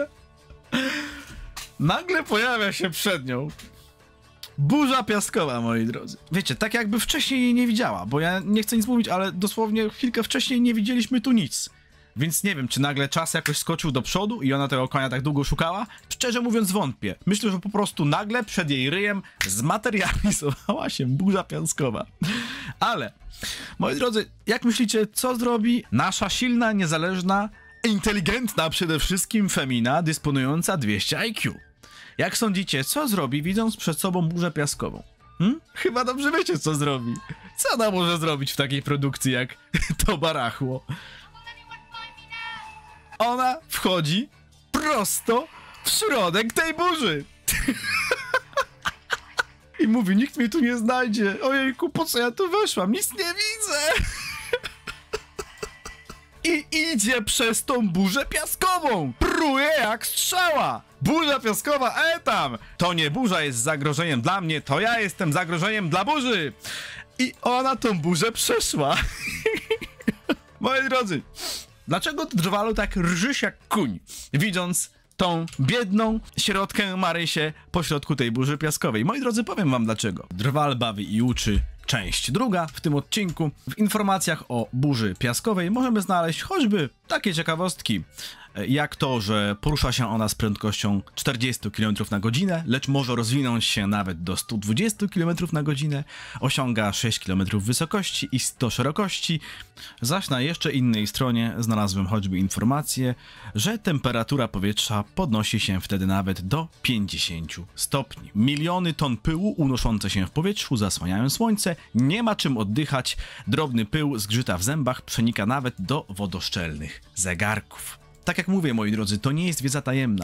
nagle pojawia się przed nią burza piaskowa, moi drodzy. Wiecie, tak jakby wcześniej jej nie widziała, bo ja nie chcę nic mówić, ale dosłownie chwilkę wcześniej nie widzieliśmy tu nic. Więc nie wiem, czy nagle czas jakoś skoczył do przodu i ona tego konia tak długo szukała? Szczerze mówiąc wątpię. Myślę, że po prostu nagle przed jej ryjem zmaterializowała się burza piaskowa. Ale, moi drodzy, jak myślicie, co zrobi nasza silna, niezależna, inteligentna przede wszystkim femina dysponująca 200 IQ? Jak sądzicie, co zrobi, widząc przed sobą burzę piaskową? Chyba dobrze wiecie, co zrobi. Co ona może zrobić w takiej produkcji jak to barachło? Ona wchodzi prosto w środek tej burzy. I mówi, nikt mnie tu nie znajdzie. Ojejku, po co ja tu weszłam? Nic nie widzę. I idzie przez tą burzę piaskową. Pruje jak strzała. Burza piaskowa, tam. To nie burza jest zagrożeniem dla mnie, to ja jestem zagrożeniem dla burzy. I ona tą burzę przeszła. Moi drodzy, dlaczego Drwalu tak rżysz jak kuń, widząc tą biedną sierotkę Marysię pośrodku tej burzy piaskowej? Moi drodzy, powiem wam dlaczego. Drwal bawi i uczy, część druga w tym odcinku. W informacjach o burzy piaskowej możemy znaleźć choćby takie ciekawostki, jak to, że porusza się ona z prędkością 40 km na godzinę, lecz może rozwinąć się nawet do 120 km na godzinę, osiąga 6 km wysokości i 100 szerokości, zaś na jeszcze innej stronie znalazłem choćby informację, że temperatura powietrza podnosi się wtedy nawet do 50 stopni. Miliony ton pyłu unoszące się w powietrzu zasłaniają słońce, nie ma czym oddychać, drobny pył zgrzyta w zębach, przenika nawet do wodoszczelnych zegarków. Tak jak mówię, moi drodzy, to nie jest wiedza tajemna.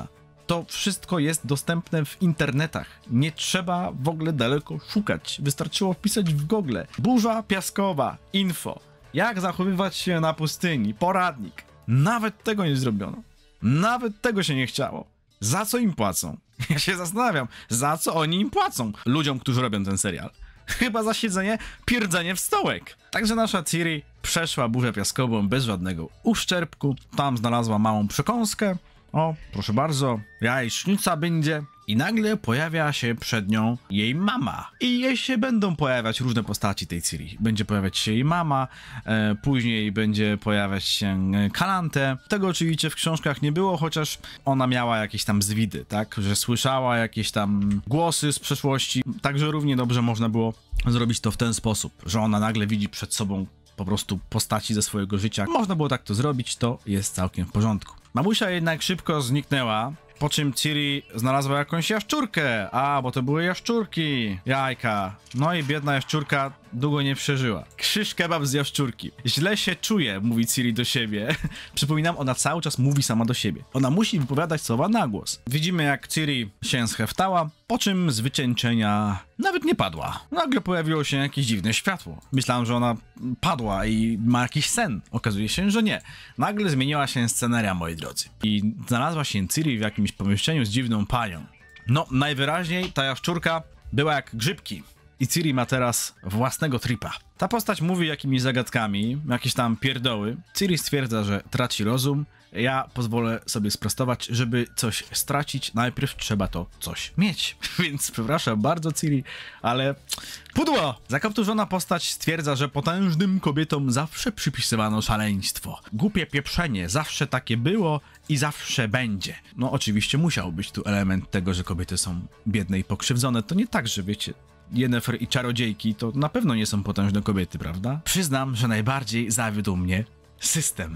To wszystko jest dostępne w internetach. Nie trzeba w ogóle daleko szukać. Wystarczyło wpisać w Google burza piaskowa, info. Jak zachowywać się na pustyni, poradnik. Nawet tego nie zrobiono. Nawet tego się nie chciało. Za co im płacą? Ja się zastanawiam, za co oni im płacą? Ludziom, którzy robią ten serial. Chyba za siedzenie, pierdzenie w stołek. Także nasza Ciri przeszła burzę piaskową bez żadnego uszczerbku. Tam znalazła małą przekąskę. O, proszę bardzo, jajecznica będzie. I nagle pojawia się przed nią jej mama. I jej się będą pojawiać różne postaci tej Ciri. Będzie pojawiać się jej mama, później będzie pojawiać się Kalanthe. Tego oczywiście w książkach nie było, chociaż ona miała jakieś tam zwidy, tak? Że słyszała jakieś tam głosy z przeszłości. Także równie dobrze można było zrobić to w ten sposób, że ona nagle widzi przed sobą po prostu postaci ze swojego życia. Można było tak to zrobić, to jest całkiem w porządku. Mamusia jednak szybko zniknęła, po czym Ciri znalazła jakąś jaszczurkę. Bo to były jaszczurki. Jajka. No i biedna jaszczurka długo nie przeżyła. Krzyż kebab z jaszczurki. Źle się czuje, mówi Ciri do siebie. Przypominam, ona cały czas mówi sama do siebie. Ona musi wypowiadać słowa na głos. Widzimy, jak Ciri się scheftała, po czym z wycieńczenia nawet nie padła. Nagle pojawiło się jakieś dziwne światło. Myślałem, że ona padła i ma jakiś sen. Okazuje się, że nie. Nagle zmieniła się sceneria, moi drodzy. I znalazła się Ciri w jakimś pomieszczeniu z dziwną panią. No, najwyraźniej ta jaszczurka była jak grzybki. I Ciri ma teraz własnego tripa. Ta postać mówi jakimiś zagadkami, jakieś tam pierdoły. Ciri stwierdza, że traci rozum. Ja pozwolę sobie sprostować, żeby coś stracić, najpierw trzeba to coś mieć. Więc przepraszam bardzo, Ciri, ale pudło! Zakapturzona postać stwierdza, że potężnym kobietom zawsze przypisywano szaleństwo. Głupie pieprzenie, zawsze takie było i zawsze będzie. No oczywiście musiał być tu element tego, że kobiety są biedne i pokrzywdzone. To nie tak, że wiecie, Yennefer i czarodziejki to na pewno nie są potężne kobiety, prawda? Przyznam, że najbardziej zawiódł mnie system.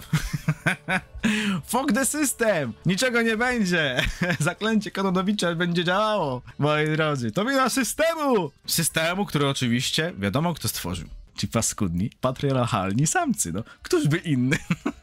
Fuck the system! Niczego nie będzie! Zaklęcie Kononowicza będzie działało, moi drodzy. To wina systemu! Systemu, który oczywiście wiadomo kto stworzył. Ci paskudni, patriarchalni samcy, no. Któż by inny?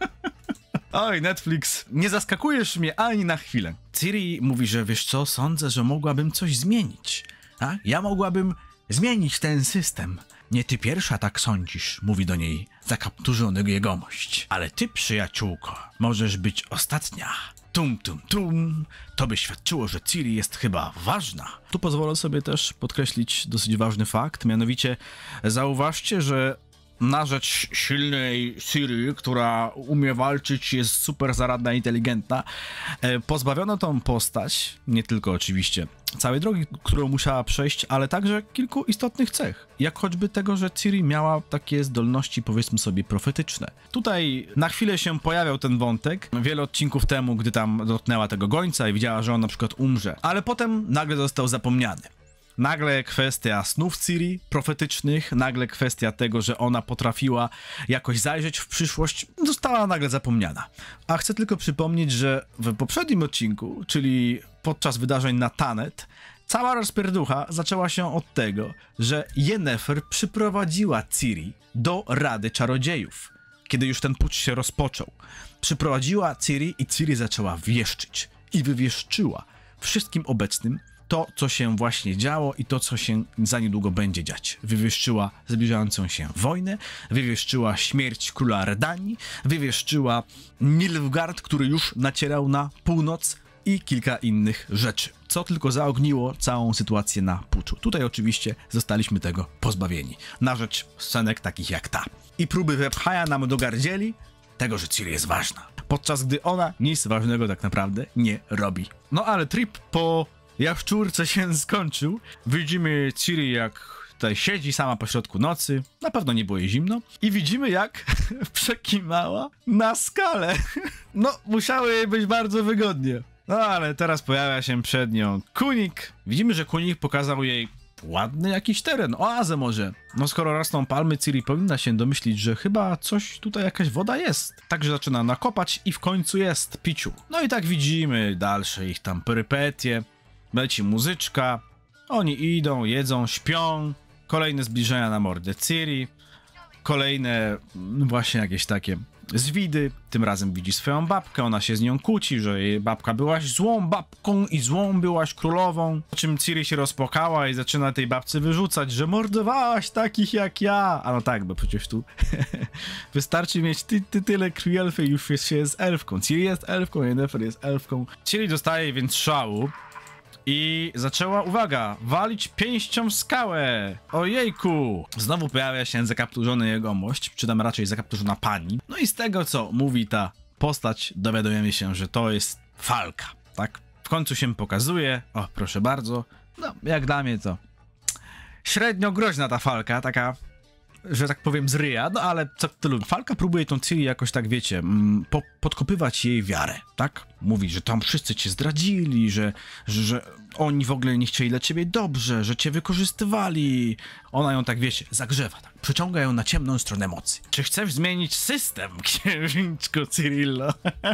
Oj, Netflix, nie zaskakujesz mnie ani na chwilę. Ciri mówi, że wiesz co, sądzę, że mogłabym coś zmienić. Tak? Ja mogłabym zmienić ten system. Nie ty pierwsza tak sądzisz, mówi do niej zakapturzony jegomość. Ale ty, przyjaciółko, możesz być ostatnia. Tum, tum, tum. To by świadczyło, że Ciri jest chyba ważna. Tu pozwolę sobie też podkreślić dosyć ważny fakt, mianowicie zauważcie, że na rzecz silnej Ciri, która umie walczyć, jest super zaradna, inteligentna, pozbawiono tą postać, nie tylko oczywiście całej drogi, którą musiała przejść, ale także kilku istotnych cech, jak choćby tego, że Ciri miała takie zdolności, powiedzmy sobie, profetyczne. Tutaj na chwilę się pojawiał ten wątek, wiele odcinków temu, gdy tam dotknęła tego gońca i widziała, że on na przykład umrze, ale potem nagle został zapomniany. Nagle kwestia snów Ciri profetycznych, nagle kwestia tego, że ona potrafiła jakoś zajrzeć w przyszłość, została nagle zapomniana. A chcę tylko przypomnieć, że w poprzednim odcinku, czyli podczas wydarzeń na Tannet, cała rozpierducha zaczęła się od tego, że Yennefer przyprowadziła Ciri do Rady Czarodziejów. Kiedy już ten pucz się rozpoczął, przyprowadziła Ciri i Ciri zaczęła wieszczyć. I wywieszczyła wszystkim obecnym to, co się właśnie działo i to, co się za niedługo będzie dziać. Wywieszczyła zbliżającą się wojnę, wywieszczyła śmierć króla Redanii, wywieszczyła Nilfgaard, który już nacierał na północ i kilka innych rzeczy. Co tylko zaogniło całą sytuację na puczu. Tutaj oczywiście zostaliśmy tego pozbawieni. Na rzecz scenek takich jak ta. I próby wepchania nam do gardzieli tego, że Ciri jest ważna. Podczas gdy ona nic ważnego tak naprawdę nie robi. No ale trip po jaszczurce się skończył. Widzimy Ciri, jak tutaj siedzi sama pośrodku nocy. Na pewno nie było jej zimno. I widzimy, jak przekimała na skalę. No, musiało jej być bardzo wygodnie. No, ale teraz pojawia się przed nią kunik. Widzimy, że kunik pokazał jej ładny jakiś teren, oazę może. No, skoro rosną palmy, Ciri powinna się domyślić, że chyba coś tutaj, jakaś woda jest. Także zaczyna nakopać i w końcu jest piciu. No i tak widzimy dalsze ich tam perypetie. Leci muzyczka, oni idą, jedzą, śpią, kolejne zbliżenia na mordę Ciri, kolejne właśnie jakieś takie Zwidy, tym razem widzi swoją babkę, ona się z nią kłóci, że jej babka byłaś złą babką i złą byłaś królową. Po czym Ciri się rozpłakała i zaczyna tej babce wyrzucać, że mordowałaś takich jak ja. A no tak, bo przecież tu wystarczy mieć tyle krwi elfy i już się z elfką. Ciri jest elfką, Yennefer jest elfką. Ciri dostaje więc szału i zaczęła, uwaga, walić pięścią w skałę. Ojejku! Znowu pojawia się zakapturzony jegomość, czy tam raczej zakapturzona pani. No i z tego, co mówi ta postać, dowiadujemy się, że to jest Falka, tak? W końcu się pokazuje. O, proszę bardzo. No, jak dla mnie to średnio groźna ta Falka, taka, że tak powiem, z ryja, no ale co kto lubi. Falka próbuje tą Ciri jakoś tak, wiecie, podkopywać jej wiarę, tak? Mówi, że tam wszyscy cię zdradzili, że oni w ogóle nie chcieli dla ciebie dobrze, że cię wykorzystywali. Ona ją tak, wiecie, zagrzewa, tak? Przyciąga ją na ciemną stronę mocy. Czy chcesz zmienić system, księżniczko Cyrillo?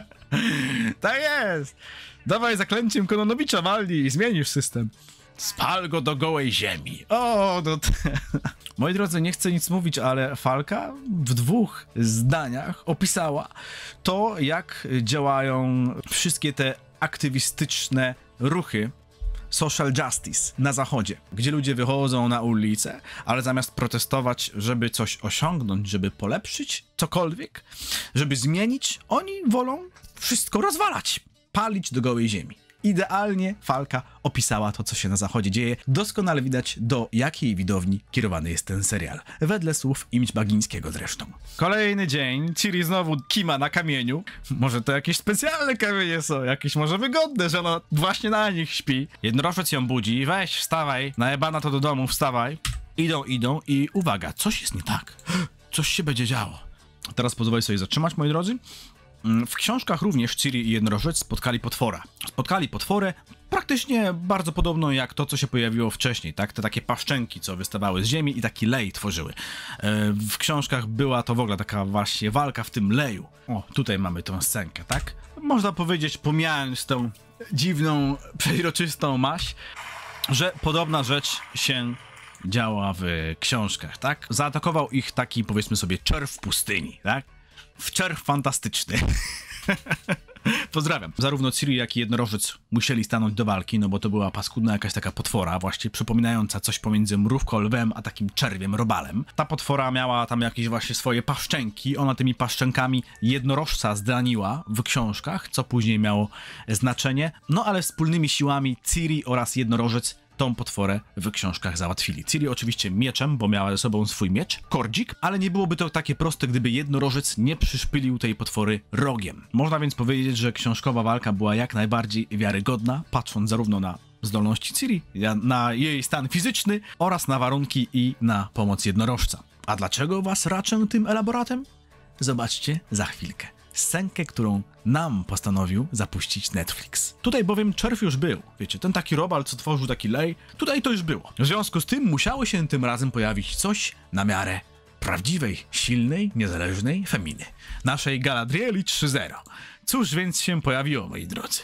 Tak jest! Dawaj zaklęciem Kononowicza walnij i zmienisz system. Spal go do gołej ziemi. O, no moi drodzy, nie chcę nic mówić, ale Falka w 2 zdaniach opisała to, jak działają wszystkie te aktywistyczne ruchy social justice na zachodzie, gdzie ludzie wychodzą na ulicę, ale zamiast protestować, żeby coś osiągnąć, żeby polepszyć cokolwiek, żeby zmienić, oni wolą wszystko rozwalać, palić do gołej ziemi. Idealnie Falka opisała to, co się na zachodzie dzieje. Doskonale widać, do jakiej widowni kierowany jest ten serial. Wedle słów Image Bagińskiego zresztą. Kolejny dzień, Ciri znowu kima na kamieniu. Może to jakieś specjalne kamienie są, jakieś może wygodne, że ona właśnie na nich śpi. Jednorożec ją budzi, weź, wstawaj, najebana to do domu, wstawaj. Idą i uwaga, coś jest nie tak. Coś się będzie działo. Teraz pozwolę sobie zatrzymać, moi drodzy. W książkach również Ciri i Jednorożec spotkali potwora. Spotkali potworę praktycznie bardzo podobną jak to, co się pojawiło wcześniej, tak? Te takie paszczęki, co wystawały z ziemi i taki lej tworzyły. W książkach była to w ogóle taka właśnie walka w tym leju. O, tutaj mamy tą scenkę, tak? Można powiedzieć, pomijając tą dziwną, przeźroczystą maść, że podobna rzecz się działa w książkach, tak? Zaatakował ich taki, powiedzmy sobie, czerw pustyni, tak? Czerw fantastyczny. Pozdrawiam. Zarówno Ciri, jak i Jednorożec musieli stanąć do walki, no bo to była paskudna jakaś taka potwora, właśnie przypominająca coś pomiędzy mrówką lwem, a takim czerwiem robalem. Ta potwora miała tam jakieś właśnie swoje paszczęki, ona tymi paszczękami jednorożca zraniła w książkach, co później miało znaczenie, no ale wspólnymi siłami Ciri oraz Jednorożec tą potworę w książkach załatwili. Ciri oczywiście mieczem, bo miała ze sobą swój miecz, kordzik, ale nie byłoby to takie proste, gdyby Jednorożec nie przyszpylił tej potwory rogiem. Można więc powiedzieć, że książkowa walka była jak najbardziej wiarygodna, patrząc zarówno na zdolności Ciri, na jej stan fizyczny oraz na warunki i na pomoc jednorożca. A dlaczego was raczę tym elaboratem? Zobaczcie za chwilkę. Scenkę, którą nam postanowił zapuścić Netflix. Tutaj bowiem czerw już był. Wiecie, ten taki robal, co tworzył taki lej, tutaj to już było. W związku z tym musiało się tym razem pojawić coś na miarę prawdziwej, silnej, niezależnej feminy. Naszej Galadrieli 3.0. Cóż więc się pojawiło, moi drodzy?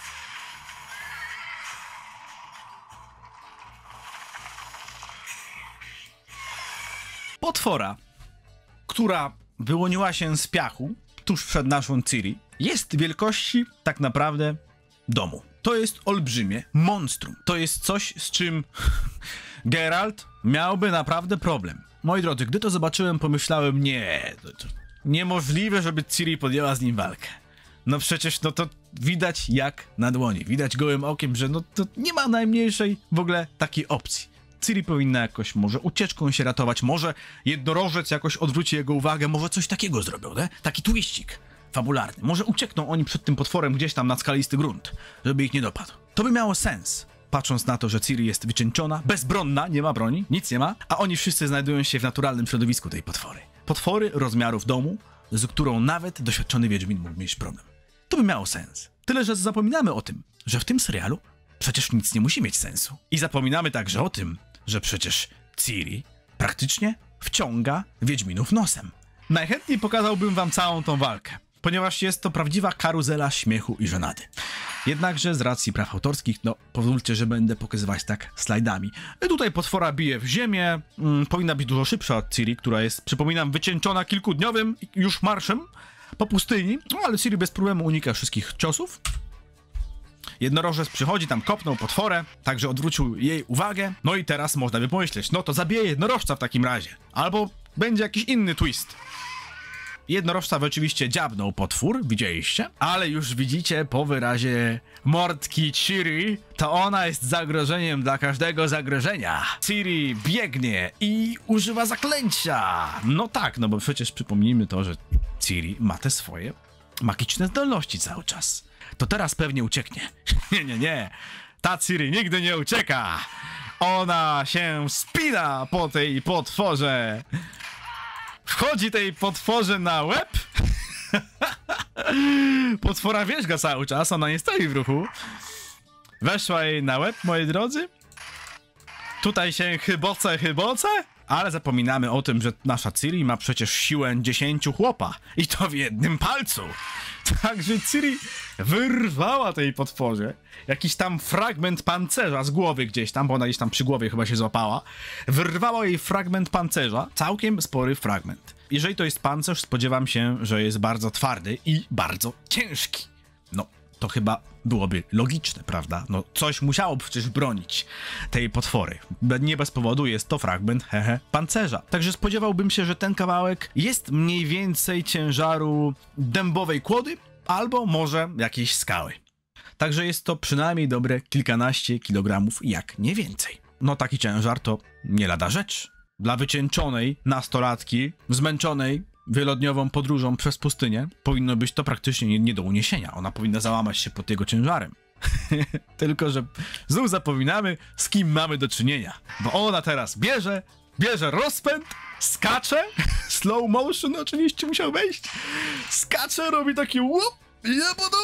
Potwora, która wyłoniła się z piachu tuż przed naszą Ciri, jest wielkości tak naprawdę domu. To jest olbrzymie monstrum. To jest coś, z czym Geralt miałby naprawdę problem. Moi drodzy, gdy to zobaczyłem, pomyślałem, nie, to niemożliwe, żeby Ciri podjęła z nim walkę. No przecież, no to widać jak na dłoni. Widać gołym okiem, że no to nie ma najmniejszej w ogóle takiej opcji. Ciri powinna jakoś może ucieczką się ratować, może Jednorożec jakoś odwróci jego uwagę, może coś takiego zrobią, nie? Taki twistik fabularny. Może uciekną oni przed tym potworem gdzieś tam na skalisty grunt, żeby ich nie dopadł. To by miało sens, patrząc na to, że Ciri jest wycieńczona, bezbronna, nie ma broni, nic nie ma, a oni wszyscy znajdują się w naturalnym środowisku tej potwory. Potwory rozmiarów domu, z którą nawet doświadczony wiedźmin mógł mieć problem. To by miało sens. Tyle, że zapominamy o tym, że w tym serialu przecież nic nie musi mieć sensu. I zapominamy także o tym, że przecież Ciri praktycznie wciąga wiedźminów nosem. Najchętniej pokazałbym wam całą tą walkę, ponieważ jest to prawdziwa karuzela śmiechu i żenady. Jednakże z racji praw autorskich, no pozwólcie, że będę pokazywać tak slajdami. Tutaj potwora bije w ziemię, powinna być dużo szybsza od Ciri, która jest, przypominam, wycieńczona kilkudniowym już marszem, po pustyni, no ale Ciri bez problemu unika wszystkich ciosów. Jednorożec przychodzi, tam kopnął potworę, także odwrócił jej uwagę. No i teraz można by pomyśleć, no to zabije jednorożca w takim razie. Albo będzie jakiś inny twist. Jednorożca oczywiście dziabnął potwór, widzieliście, ale już widzicie po wyrazie mordki Ciri, to ona jest zagrożeniem dla każdego zagrożenia. Ciri biegnie i używa zaklęcia. No tak, no bo przecież przypomnijmy to, że Ciri ma te swoje magiczne zdolności cały czas. To teraz pewnie ucieknie. Nie. Ta Ciri nigdy nie ucieka. Ona się spina po tej potworze. Wchodzi tej potworze na łeb. Potwora wierzga cały czas, ona nie stoi w ruchu. Weszła jej na łeb, moi drodzy. Tutaj się chyboce, ale zapominamy o tym, że nasza Ciri ma przecież siłę 10 chłopa. I to w jednym palcu. Także Ciri wyrwała tej potworze jakiś tam fragment pancerza z głowy gdzieś tam, bo ona gdzieś tam przy głowie chyba się złapała. Wyrwała jej fragment pancerza, całkiem spory fragment. Jeżeli to jest pancerz, spodziewam się, że jest bardzo twardy i bardzo ciężki. No, to chyba byłoby logiczne, prawda? No, coś musiało przecież bronić tej potwory. Nie bez powodu jest to fragment, pancerza. Także spodziewałbym się, że ten kawałek jest mniej więcej ciężaru dębowej kłody, albo może jakiejś skały. Także jest to przynajmniej dobre kilkanaście kilogramów, jak nie więcej. No taki ciężar to nie lada rzecz. Dla wycieńczonej nastolatki, zmęczonej wielodniową podróżą przez pustynię, powinno być to praktycznie nie do uniesienia. Ona powinna załamać się pod jego ciężarem. Tylko że znów zapominamy, z kim mamy do czynienia. Bo ona teraz bierze rozpęd, skacze, slow motion oczywiście musiał wejść, skacze, robi taki łup, jebodo.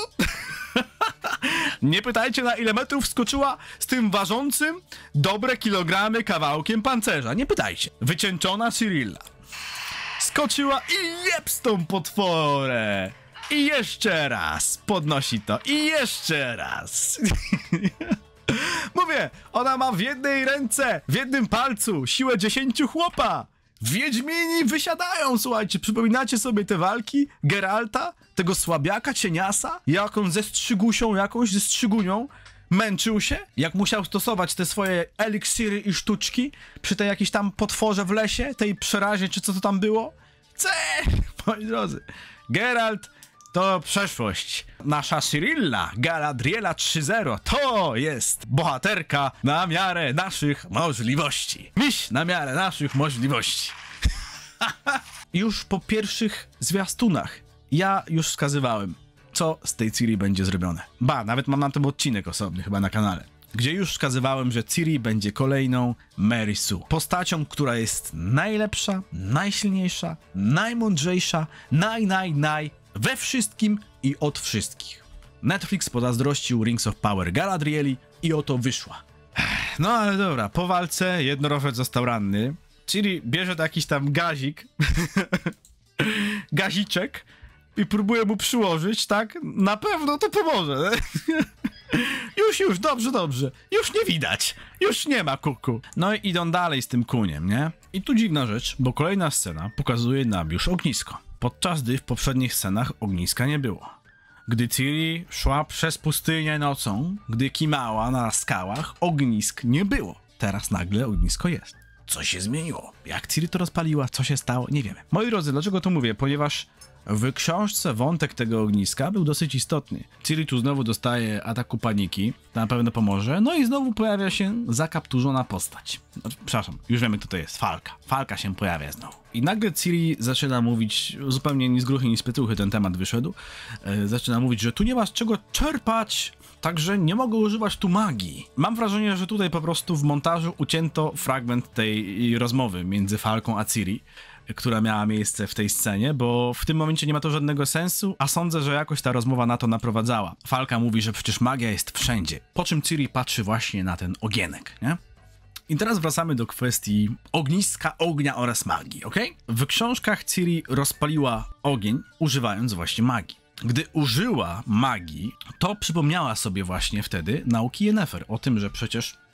Nie pytajcie, na ile metrów skoczyła z tym ważącym dobre kilogramy kawałkiem pancerza. Nie pytajcie. Wycieńczona Cirilla skoczyła i jeps tą potworę. I jeszcze raz podnosi to. I jeszcze raz. Mówię, ona ma w jednej ręce, w jednym palcu siłę 10 chłopa. Wiedźmini wysiadają, słuchajcie. Przypominacie sobie te walki Geralta, tego słabiaka, cieniasa, jakąś ze strzygunią, męczył się, jak musiał stosować te swoje eliksiry i sztuczki przy tej jakiejś tam potworze w lesie, tej przerazie, czy co to tam było. Moi drodzy, Geralt to przeszłość. Nasza Cirilla, Galadriela 3.0, to jest bohaterka na miarę naszych możliwości. Miś na miarę naszych możliwości. Już po pierwszych zwiastunach ja już wskazywałem, co z tej Ciri będzie zrobione. Nawet mam na tym odcinek osobny chyba na kanale, gdzie już wskazywałem, że Ciri będzie kolejną Mary Sue. Postacią, która jest najlepsza, najsilniejsza, najmądrzejsza, we wszystkim i od wszystkich. Netflix pozazdrościł Rings of Power Galadrieli i oto wyszła. No ale dobra, po walce jednorożec został ranny. Ciri bierze jakiś tam gazik, gaziczek i próbuje mu przyłożyć, tak? Na pewno to pomoże. Już, dobrze. Już nie widać. Już nie ma kuku. No i idą dalej z tym kuniem, nie? I tu dziwna rzecz, bo kolejna scena pokazuje nam już ognisko. Podczas gdy w poprzednich scenach ogniska nie było. Gdy Ciri szła przez pustynię nocą, gdy kimała na skałach, ognisk nie było. Teraz nagle ognisko jest. Co się zmieniło? Jak Ciri to rozpaliła? Co się stało? Nie wiemy. Moi drodzy, dlaczego to mówię? Ponieważ w książce wątek tego ogniska był dosyć istotny. Ciri tu znowu dostaje ataku paniki, to na pewno pomoże, no i znowu pojawia się zakapturzona postać. No, przepraszam, już wiemy, kto to jest. Falka. Falka się pojawia znowu. I nagle Ciri zaczyna mówić, zupełnie ni z gruchy, ni z pietuchy ten temat wyszedł, zaczyna mówić, że tu nie ma z czego czerpać, także nie mogę używać tu magii. Mam wrażenie, że tutaj po prostu w montażu ucięto fragment tej rozmowy między Falką a Ciri, która miała miejsce w tej scenie, bo w tym momencie nie ma to żadnego sensu, a sądzę, że jakoś ta rozmowa na to naprowadzała. Falka mówi, że przecież magia jest wszędzie, po czym Ciri patrzy właśnie na ten ogienek, nie? I teraz wracamy do kwestii ogniska, ognia oraz magii, ok? W książkach Ciri rozpaliła ogień, używając właśnie magii. Gdy użyła magii, to przypomniała sobie właśnie wtedy nauki Yennefer o tym, że przecież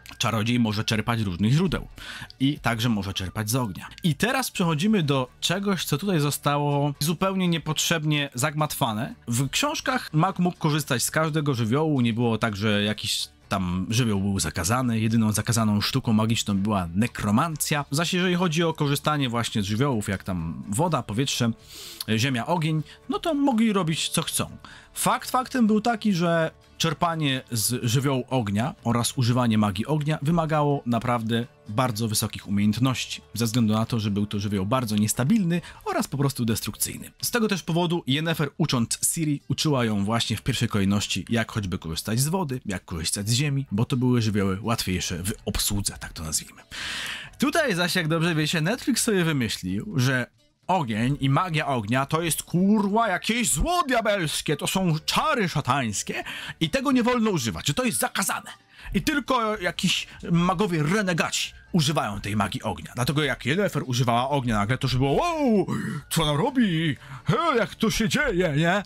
Czarodziej może czerpać z różnych źródeł i także może czerpać z ognia. I teraz przechodzimy do czegoś, co tutaj zostało zupełnie niepotrzebnie zagmatwane. W książkach mag mógł korzystać z każdego żywiołu, nie było tak, że jakiś tam żywioł był zakazany, jedyną zakazaną sztuką magiczną była nekromancja. Zaś jeżeli chodzi o korzystanie właśnie z żywiołów, jak tam woda, powietrze, ziemia, ogień, no to mogli robić co chcą. Faktem był taki, że czerpanie z żywiołu ognia oraz używanie magii ognia wymagało naprawdę bardzo wysokich umiejętności, ze względu na to, że był to żywioł bardzo niestabilny oraz po prostu destrukcyjny. Z tego też powodu Yennefer, ucząc Ciri, uczyła ją właśnie w pierwszej kolejności, jak choćby korzystać z wody, jak korzystać z ziemi, bo to były żywioły łatwiejsze w obsłudze, tak to nazwijmy. Tutaj zaś, jak dobrze wiecie, Netflix sobie wymyślił, że ogień i magia ognia to jest kurwa jakieś zło diabelskie, to są czary szatańskie i tego nie wolno używać, że to jest zakazane. I tylko jakiś magowie renegaci używają tej magii ognia. Dlatego jak Yennefer używała ognia nagle, to się było wow, co ona robi? Jak to się dzieje, nie?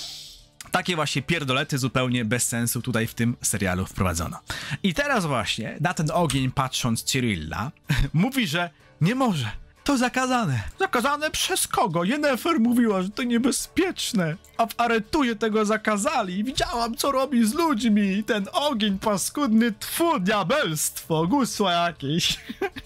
Takie właśnie pierdolety zupełnie bez sensu tutaj w tym serialu wprowadzono. I teraz właśnie na ten ogień patrząc Cyrilla mówi, że nie może. To zakazane. Zakazane przez kogo? Yennefer mówiła, że to niebezpieczne. A w Aretusie tego zakazali. Widziałam, co robi z ludźmi. Ten ogień paskudny, tfu, diabelstwo, gusła jakieś.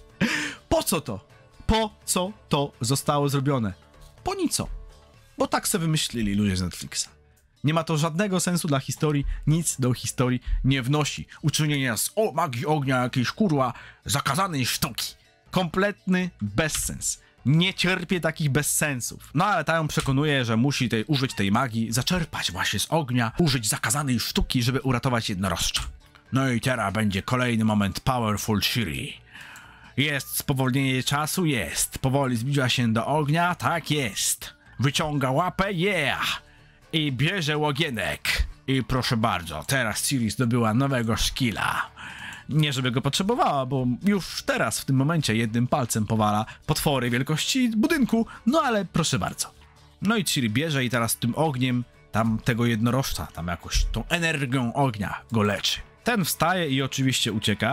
Po co to? Po co to zostało zrobione? Po nico. Bo tak se wymyślili ludzie z Netflixa. Nie ma to żadnego sensu dla historii, nic do historii nie wnosi. Uczynienia z magii ognia jakiejś kurwa zakazanej sztuki. Kompletny bezsens. Nie cierpię takich bezsensów. No ale ta ją przekonuje, że musi użyć tej magii, zaczerpać właśnie z ognia, użyć zakazanej sztuki, żeby uratować jednorożca. No i teraz będzie kolejny moment Powerful Ciri. Jest spowolnienie czasu? Jest. Powoli zbliża się do ognia? Tak jest. Wyciąga łapę? Yeah. I bierze łogienek. I proszę bardzo, teraz Ciri zdobyła nowego skilla. Nie, żeby go potrzebowała, bo już teraz, w tym momencie, jednym palcem powala potwory wielkości budynku, no ale proszę bardzo. No i Ciri bierze i teraz tym ogniem tam tego jednorożca, tam jakoś tą energią ognia go leczy. Ten wstaje i oczywiście ucieka.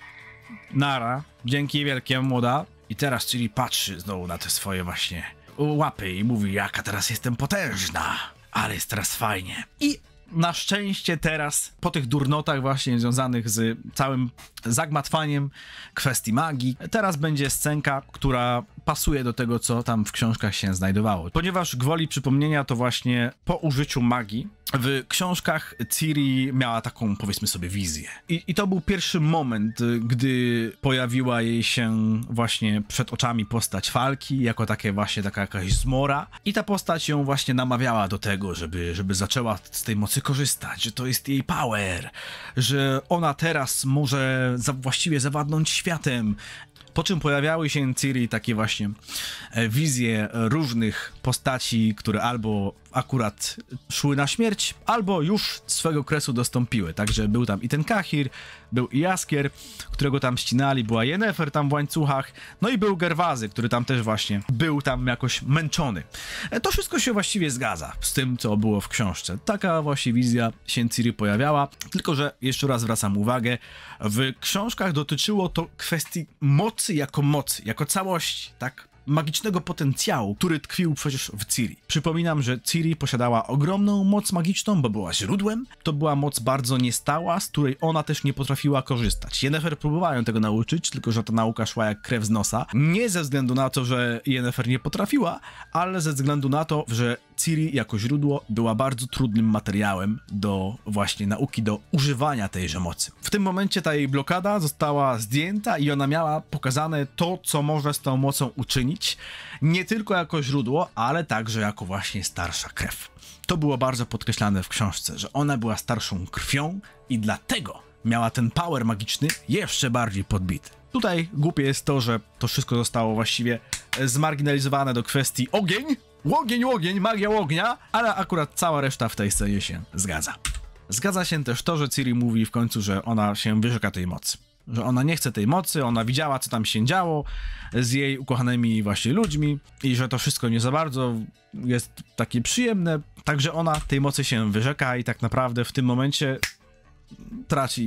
Nara, dzięki wielkie młoda. I teraz Ciri patrzy znowu na te swoje właśnie łapy i mówi, jaka teraz jestem potężna, ale jest teraz fajnie. I na szczęście teraz, po tych durnotach właśnie związanych z całym zagmatwaniem kwestii magii, teraz będzie scenka, która pasuje do tego, co tam w książkach się znajdowało. Ponieważ gwoli przypomnienia, to właśnie po użyciu magii w książkach Ciri miała taką, powiedzmy sobie, wizję. I to był pierwszy moment, gdy pojawiła jej się właśnie przed oczami postać Falki, jako takie właśnie taka jakaś zmora. I ta postać ją właśnie namawiała do tego, żeby zaczęła z tej mocy korzystać, że to jest jej power, że ona teraz może właściwie zawładnąć światem. Po czym pojawiały się Ciri takie właśnie wizje różnych postaci, które albo akurat szły na śmierć, albo już swego kresu dostąpiły. Także był tam i ten Kahir, był i Jaskier, którego tam ścinali, była Yennefer tam w łańcuchach, no i był Gerwazy, który tam też właśnie był tam jakoś męczony. To wszystko się właściwie zgadza z tym, co było w książce. Taka właśnie wizja się Ciri pojawiała, tylko że jeszcze raz zwracam uwagę, w książkach dotyczyło to kwestii mocy, jako całości, tak? Magicznego potencjału, który tkwił przecież w Ciri. Przypominam, że Ciri posiadała ogromną moc magiczną, bo była źródłem. To była moc bardzo niestała, z której ona też nie potrafiła korzystać. Yennefer próbowała ją tego nauczyć, tylko że ta nauka szła jak krew z nosa. Nie ze względu na to, że Yennefer nie potrafiła, ale ze względu na to, że Ciri jako źródło była bardzo trudnym materiałem do właśnie nauki, do używania tejże mocy. W tym momencie ta jej blokada została zdjęta i ona miała pokazane to, co może z tą mocą uczynić, nie tylko jako źródło, ale także jako właśnie starsza krew. To było bardzo podkreślane w książce, że ona była starszą krwią i dlatego miała ten power magiczny jeszcze bardziej podbity. Tutaj głupie jest to, że to wszystko zostało właściwie zmarginalizowane do kwestii łogień, magia ognia, ale akurat cała reszta w tej scenie się zgadza. Zgadza się też to, że Ciri mówi w końcu, że ona się wyrzeka tej mocy. Że ona nie chce tej mocy, ona widziała, co tam się działo z jej ukochanymi właśnie ludźmi i że to wszystko nie za bardzo jest takie przyjemne, także ona tej mocy się wyrzeka i tak naprawdę w tym momencie traci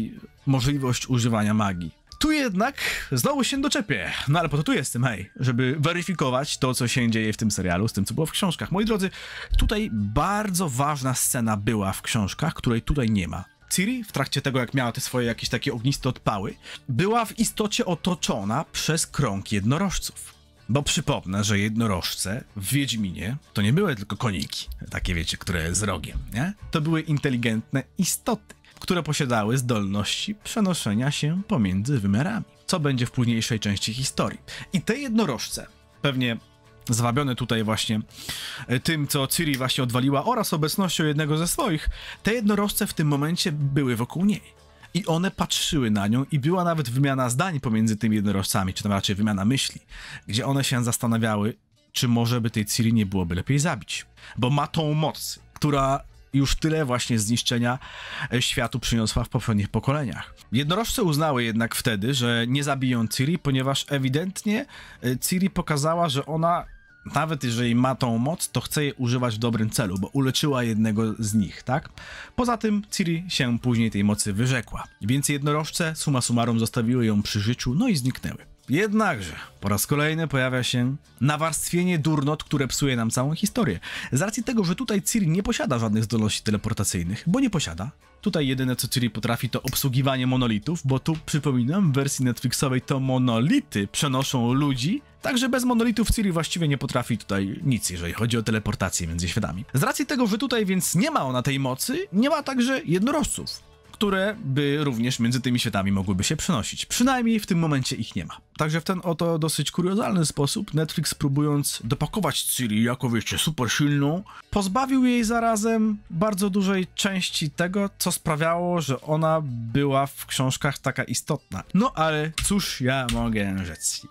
możliwość używania magii. Tu jednak znowu się doczepię, no ale po to tu jestem, hej, żeby weryfikować to, co się dzieje w tym serialu, z tym, co było w książkach. Moi drodzy, tutaj bardzo ważna scena była w książkach, której tutaj nie ma. Ciri, w trakcie tego, jak miała te swoje jakieś takie ogniste odpały, była w istocie otoczona przez krąg jednorożców. Bo przypomnę, że jednorożce w Wiedźminie to nie były tylko koniki, takie wiecie, które z rogiem, nie? To były inteligentne istoty, które posiadały zdolności przenoszenia się pomiędzy wymiarami, co będzie w późniejszej części historii. I te jednorożce, pewnie zwabione tutaj właśnie tym, co Ciri właśnie odwaliła oraz obecnością jednego ze swoich, te jednorożce w tym momencie były wokół niej. I one patrzyły na nią i była nawet wymiana zdań pomiędzy tymi jednorożcami, czy tam raczej wymiana myśli, gdzie one się zastanawiały, czy może by tej Ciri nie byłoby lepiej zabić. Bo ma tą moc, która już tyle właśnie zniszczenia światu przyniosła w poprzednich pokoleniach. Jednorożce uznały jednak wtedy, że nie zabiją Ciri, ponieważ ewidentnie Ciri pokazała, że ona, nawet jeżeli ma tą moc, to chce jej używać w dobrym celu, bo uleczyła jednego z nich, tak? Poza tym Ciri się później tej mocy wyrzekła, więc jednorożce summa summarum zostawiły ją przy życiu, no i zniknęły. Jednakże po raz kolejny pojawia się nawarstwienie durnot, które psuje nam całą historię. Z racji tego, że tutaj Ciri nie posiada żadnych zdolności teleportacyjnych, bo nie posiada. Tutaj jedyne, co Ciri potrafi, to obsługiwanie monolitów, bo tu, przypominam, w wersji Netflixowej to monolity przenoszą ludzi, także bez monolitów Ciri właściwie nie potrafi tutaj nic, jeżeli chodzi o teleportację między światami. Z racji tego, że tutaj więc nie ma ona tej mocy, nie ma także jednorożców, które by również między tymi światami mogłyby się przenosić. Przynajmniej w tym momencie ich nie ma. Także w ten oto dosyć kuriozalny sposób Netflix, próbując dopakować Ciri jako, wiecie, super silną, pozbawił jej zarazem bardzo dużej części tego, co sprawiało, że ona była w książkach taka istotna. No ale cóż ja mogę rzec.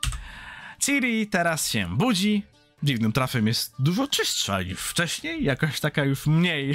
Ciri teraz się budzi. Dziwnym trafem jest dużo czystsza niż wcześniej, jakaś taka już mniej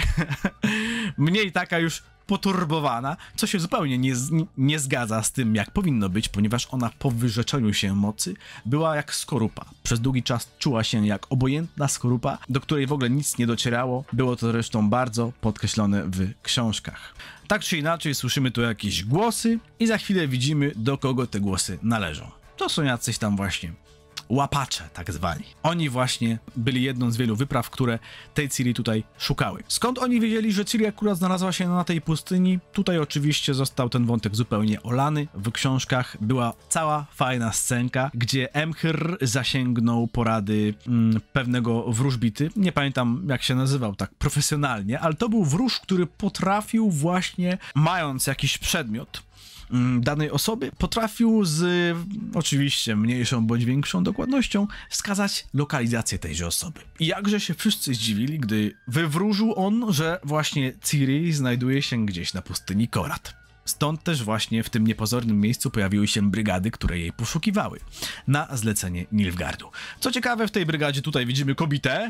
taka już poturbowana, co się zupełnie nie zgadza z tym, jak powinno być, ponieważ ona po wyrzeczeniu się mocy była jak skorupa. Przez długi czas czuła się jak obojętna skorupa, do której w ogóle nic nie docierało. Było to zresztą bardzo podkreślone w książkach. Tak czy inaczej słyszymy tu jakieś głosy i za chwilę widzimy, do kogo te głosy należą. To są jacyś tam właśnie łapacze, tak zwani. Oni właśnie byli jedną z wielu wypraw, które tej Ciri tutaj szukały. Skąd oni wiedzieli, że Ciri akurat znalazła się na tej pustyni? Tutaj oczywiście został ten wątek zupełnie olany. W książkach była cała fajna scenka, gdzie Emhyr zasięgnął porady pewnego wróżbity. Nie pamiętam, jak się nazywał tak profesjonalnie, ale to był wróż, który potrafił właśnie, mając jakiś przedmiot danej osoby, potrafił z oczywiście mniejszą bądź większą dokładnością wskazać lokalizację tejże osoby. I jakże się wszyscy zdziwili, gdy wywróżył on, że właśnie Ciri znajduje się gdzieś na pustyni Korat. Stąd też właśnie w tym niepozornym miejscu pojawiły się brygady, które jej poszukiwały na zlecenie Nilfgaardu. Co ciekawe, w tej brygadzie tutaj widzimy kobietę,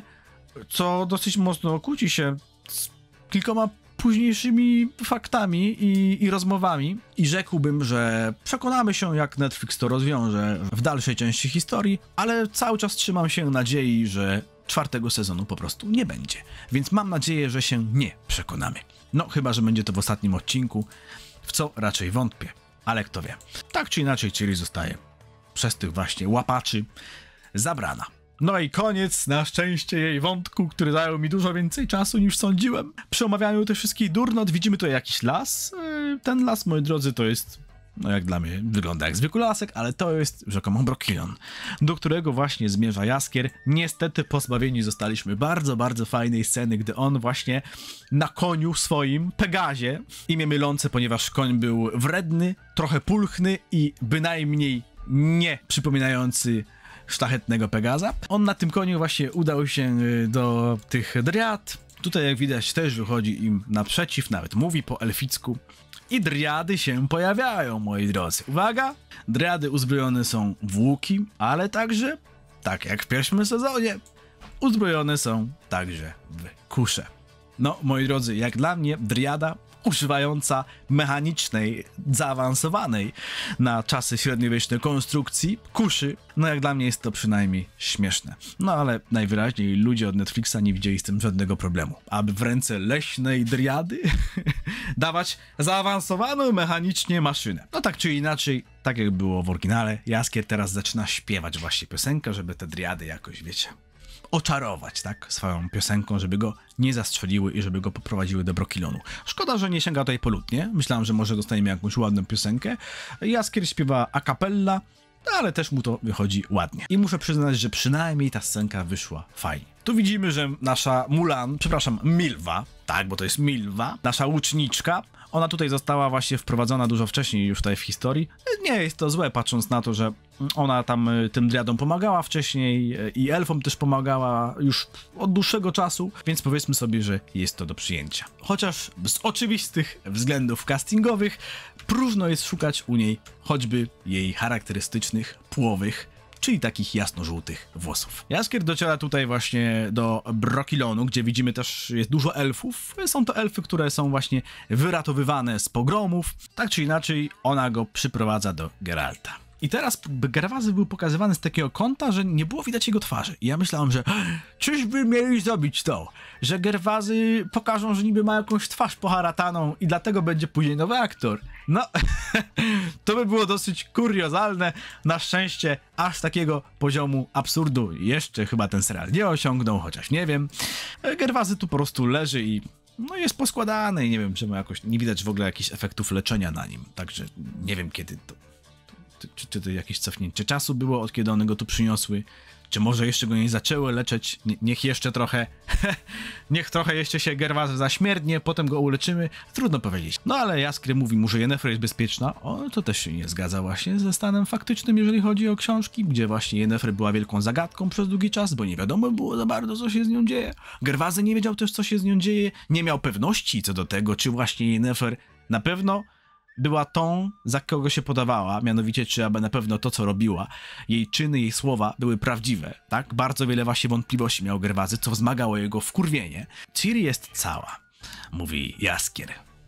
co dosyć mocno kłóci się z kilkoma późniejszymi faktami i rozmowami i rzekłbym, że przekonamy się, jak Netflix to rozwiąże w dalszej części historii, ale cały czas trzymam się nadziei, że 4. sezonu po prostu nie będzie, więc mam nadzieję, że się nie przekonamy. No chyba, że będzie to w ostatnim odcinku, w co raczej wątpię, ale kto wie. Tak czy inaczej Ciri zostaje przez tych właśnie łapaczy zabrana. No i koniec, na szczęście, jej wątku, który zajął mi dużo więcej czasu niż sądziłem. Przy omawianiu tych wszystkich durnot widzimy tutaj jakiś las. Ten las, moi drodzy, to jest, no jak dla mnie, wygląda jak zwykły lasek, ale to jest rzekomo Brokilon, do którego właśnie zmierza Jaskier. Niestety pozbawieni zostaliśmy bardzo, bardzo fajnej sceny, gdy on właśnie na koniu swoim, Pegazie, imię mylące, ponieważ koń był wredny, trochę pulchny i bynajmniej nie przypominający szlachetnego Pegaza. On na tym koniu właśnie udał się do tych driad. Tutaj, jak widać, też wychodzi im naprzeciw, nawet mówi po elficku. I driady się pojawiają, moi drodzy. Uwaga! Driady uzbrojone są w łuki, ale także, tak jak w pierwszym sezonie, uzbrojone są także w kusze. No, moi drodzy, jak dla mnie, driada używająca mechanicznej, zaawansowanej na czasy średniowieczne konstrukcji kuszy. No jak dla mnie jest to przynajmniej śmieszne. No ale najwyraźniej ludzie od Netflixa nie widzieli z tym żadnego problemu. Aby w ręce leśnej driady dawać zaawansowaną mechanicznie maszynę. No tak czy inaczej, tak jak było w oryginale, Jaskier teraz zaczyna śpiewać właśnie piosenkę, żeby te driady jakoś, wiecie, oczarować, tak, swoją piosenką, żeby go nie zastrzeliły i żeby go poprowadziły do Brokilonu. Szkoda, że nie sięga tutaj po lutnię. Myślałem, że może dostaniemy jakąś ładną piosenkę. Jaskier śpiewa a cappella, ale też mu to wychodzi ładnie. I muszę przyznać, że przynajmniej ta scenka wyszła fajnie. Tu widzimy, że nasza Milwa, tak, bo to jest Milwa, nasza łuczniczka, ona tutaj została właśnie wprowadzona dużo wcześniej już tutaj w historii. Nie jest to złe, patrząc na to, że ona tam tym driadom pomagała wcześniej i elfom też pomagała już od dłuższego czasu, więc powiedzmy sobie, że jest to do przyjęcia. Chociaż z oczywistych względów castingowych próżno jest szukać u niej choćby jej charakterystycznych, płowych, czyli takich jasno-żółtych włosów. Jaskier dociera tutaj właśnie do Brokilonu, gdzie widzimy też jest dużo elfów. Są to elfy, które są właśnie wyratowywane z pogromów. Tak czy inaczej, ona go przyprowadza do Geralta. I teraz Gerwazy był pokazywany z takiego kąta, że nie było widać jego twarzy. I ja myślałem, że czyżby mieli zrobić to, że Gerwazy pokażą, że niby ma jakąś twarz poharataną i dlatego będzie później nowy aktor. No, to by było dosyć kuriozalne. Na szczęście aż takiego poziomu absurdu jeszcze chyba ten serial nie osiągnął, chociaż nie wiem. Gerwazy tu po prostu leży i no jest poskładany i nie wiem, czemu jakoś nie widać w ogóle jakichś efektów leczenia na nim. Także nie wiem, kiedy to... Czy to jakieś cofnięcie czasu było, od kiedy one go tu przyniosły? Czy może jeszcze go nie zaczęły leczyć? Niech jeszcze trochę... niech trochę jeszcze się Gerwazy zaśmierdnie, potem go uleczymy. Trudno powiedzieć. No ale Jaskier mówi mu, że Yennefer jest bezpieczna. O, to też się nie zgadza właśnie ze stanem faktycznym, jeżeli chodzi o książki, gdzie właśnie Yennefer była wielką zagadką przez długi czas, bo nie wiadomo było za bardzo, co się z nią dzieje. Gerwazy nie wiedział też, co się z nią dzieje. Nie miał pewności co do tego, czy właśnie Yennefer na pewno była tą, za kogo się podawała, mianowicie czy aby na pewno to, co robiła, jej czyny, jej słowa były prawdziwe, tak? Bardzo wiele właśnie wątpliwości miał Gerwazy, co wzmagało jego wkurwienie. Ciri jest cała, mówi Jaskier.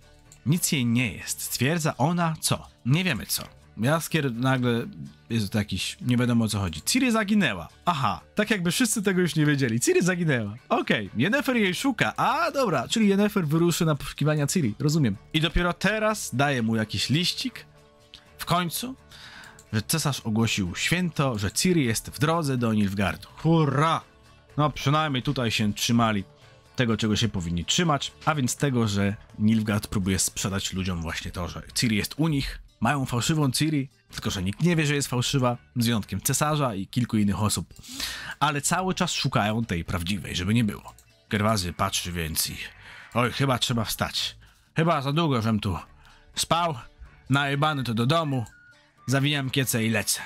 Nic jej nie jest, stwierdza ona co? Nie wiemy co. Jaskier nagle jest to jakiś, nie wiadomo o co chodzi. Ciri zaginęła. Aha, tak jakby wszyscy tego już nie wiedzieli. Ciri zaginęła. Okej, Yennefer jej szuka. A, dobra, czyli Yennefer wyruszy na poszukiwania Ciri. Rozumiem. I dopiero teraz daje mu jakiś liścik. W końcu, że cesarz ogłosił święto, że Ciri jest w drodze do Nilfgaardu. Hurra! No przynajmniej tutaj się trzymali tego, czego się powinni trzymać, a więc tego, że Nilfgaard próbuje sprzedać ludziom właśnie to, że Ciri jest u nich. Mają fałszywą Ciri, tylko że nikt nie wie, że jest fałszywa, z wyjątkiem cesarza i kilku innych osób. Ale cały czas szukają tej prawdziwej, żeby nie było. Gerwazy patrzy więc i... Oj, chyba trzeba wstać. Chyba za długo, żem tu spał, najebany to do domu, zawijam kiecę i lecę.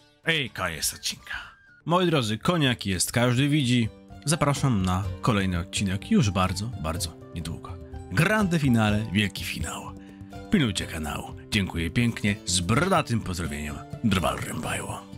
I koniec odcinka. Moi drodzy, koniak jest, każdy widzi. Zapraszam na kolejny odcinek już bardzo, bardzo niedługo. Grande finale, wielki finał. Pilnujcie kanału. Dziękuję pięknie. Z brodatym pozdrowieniem. Drwal Rębajło.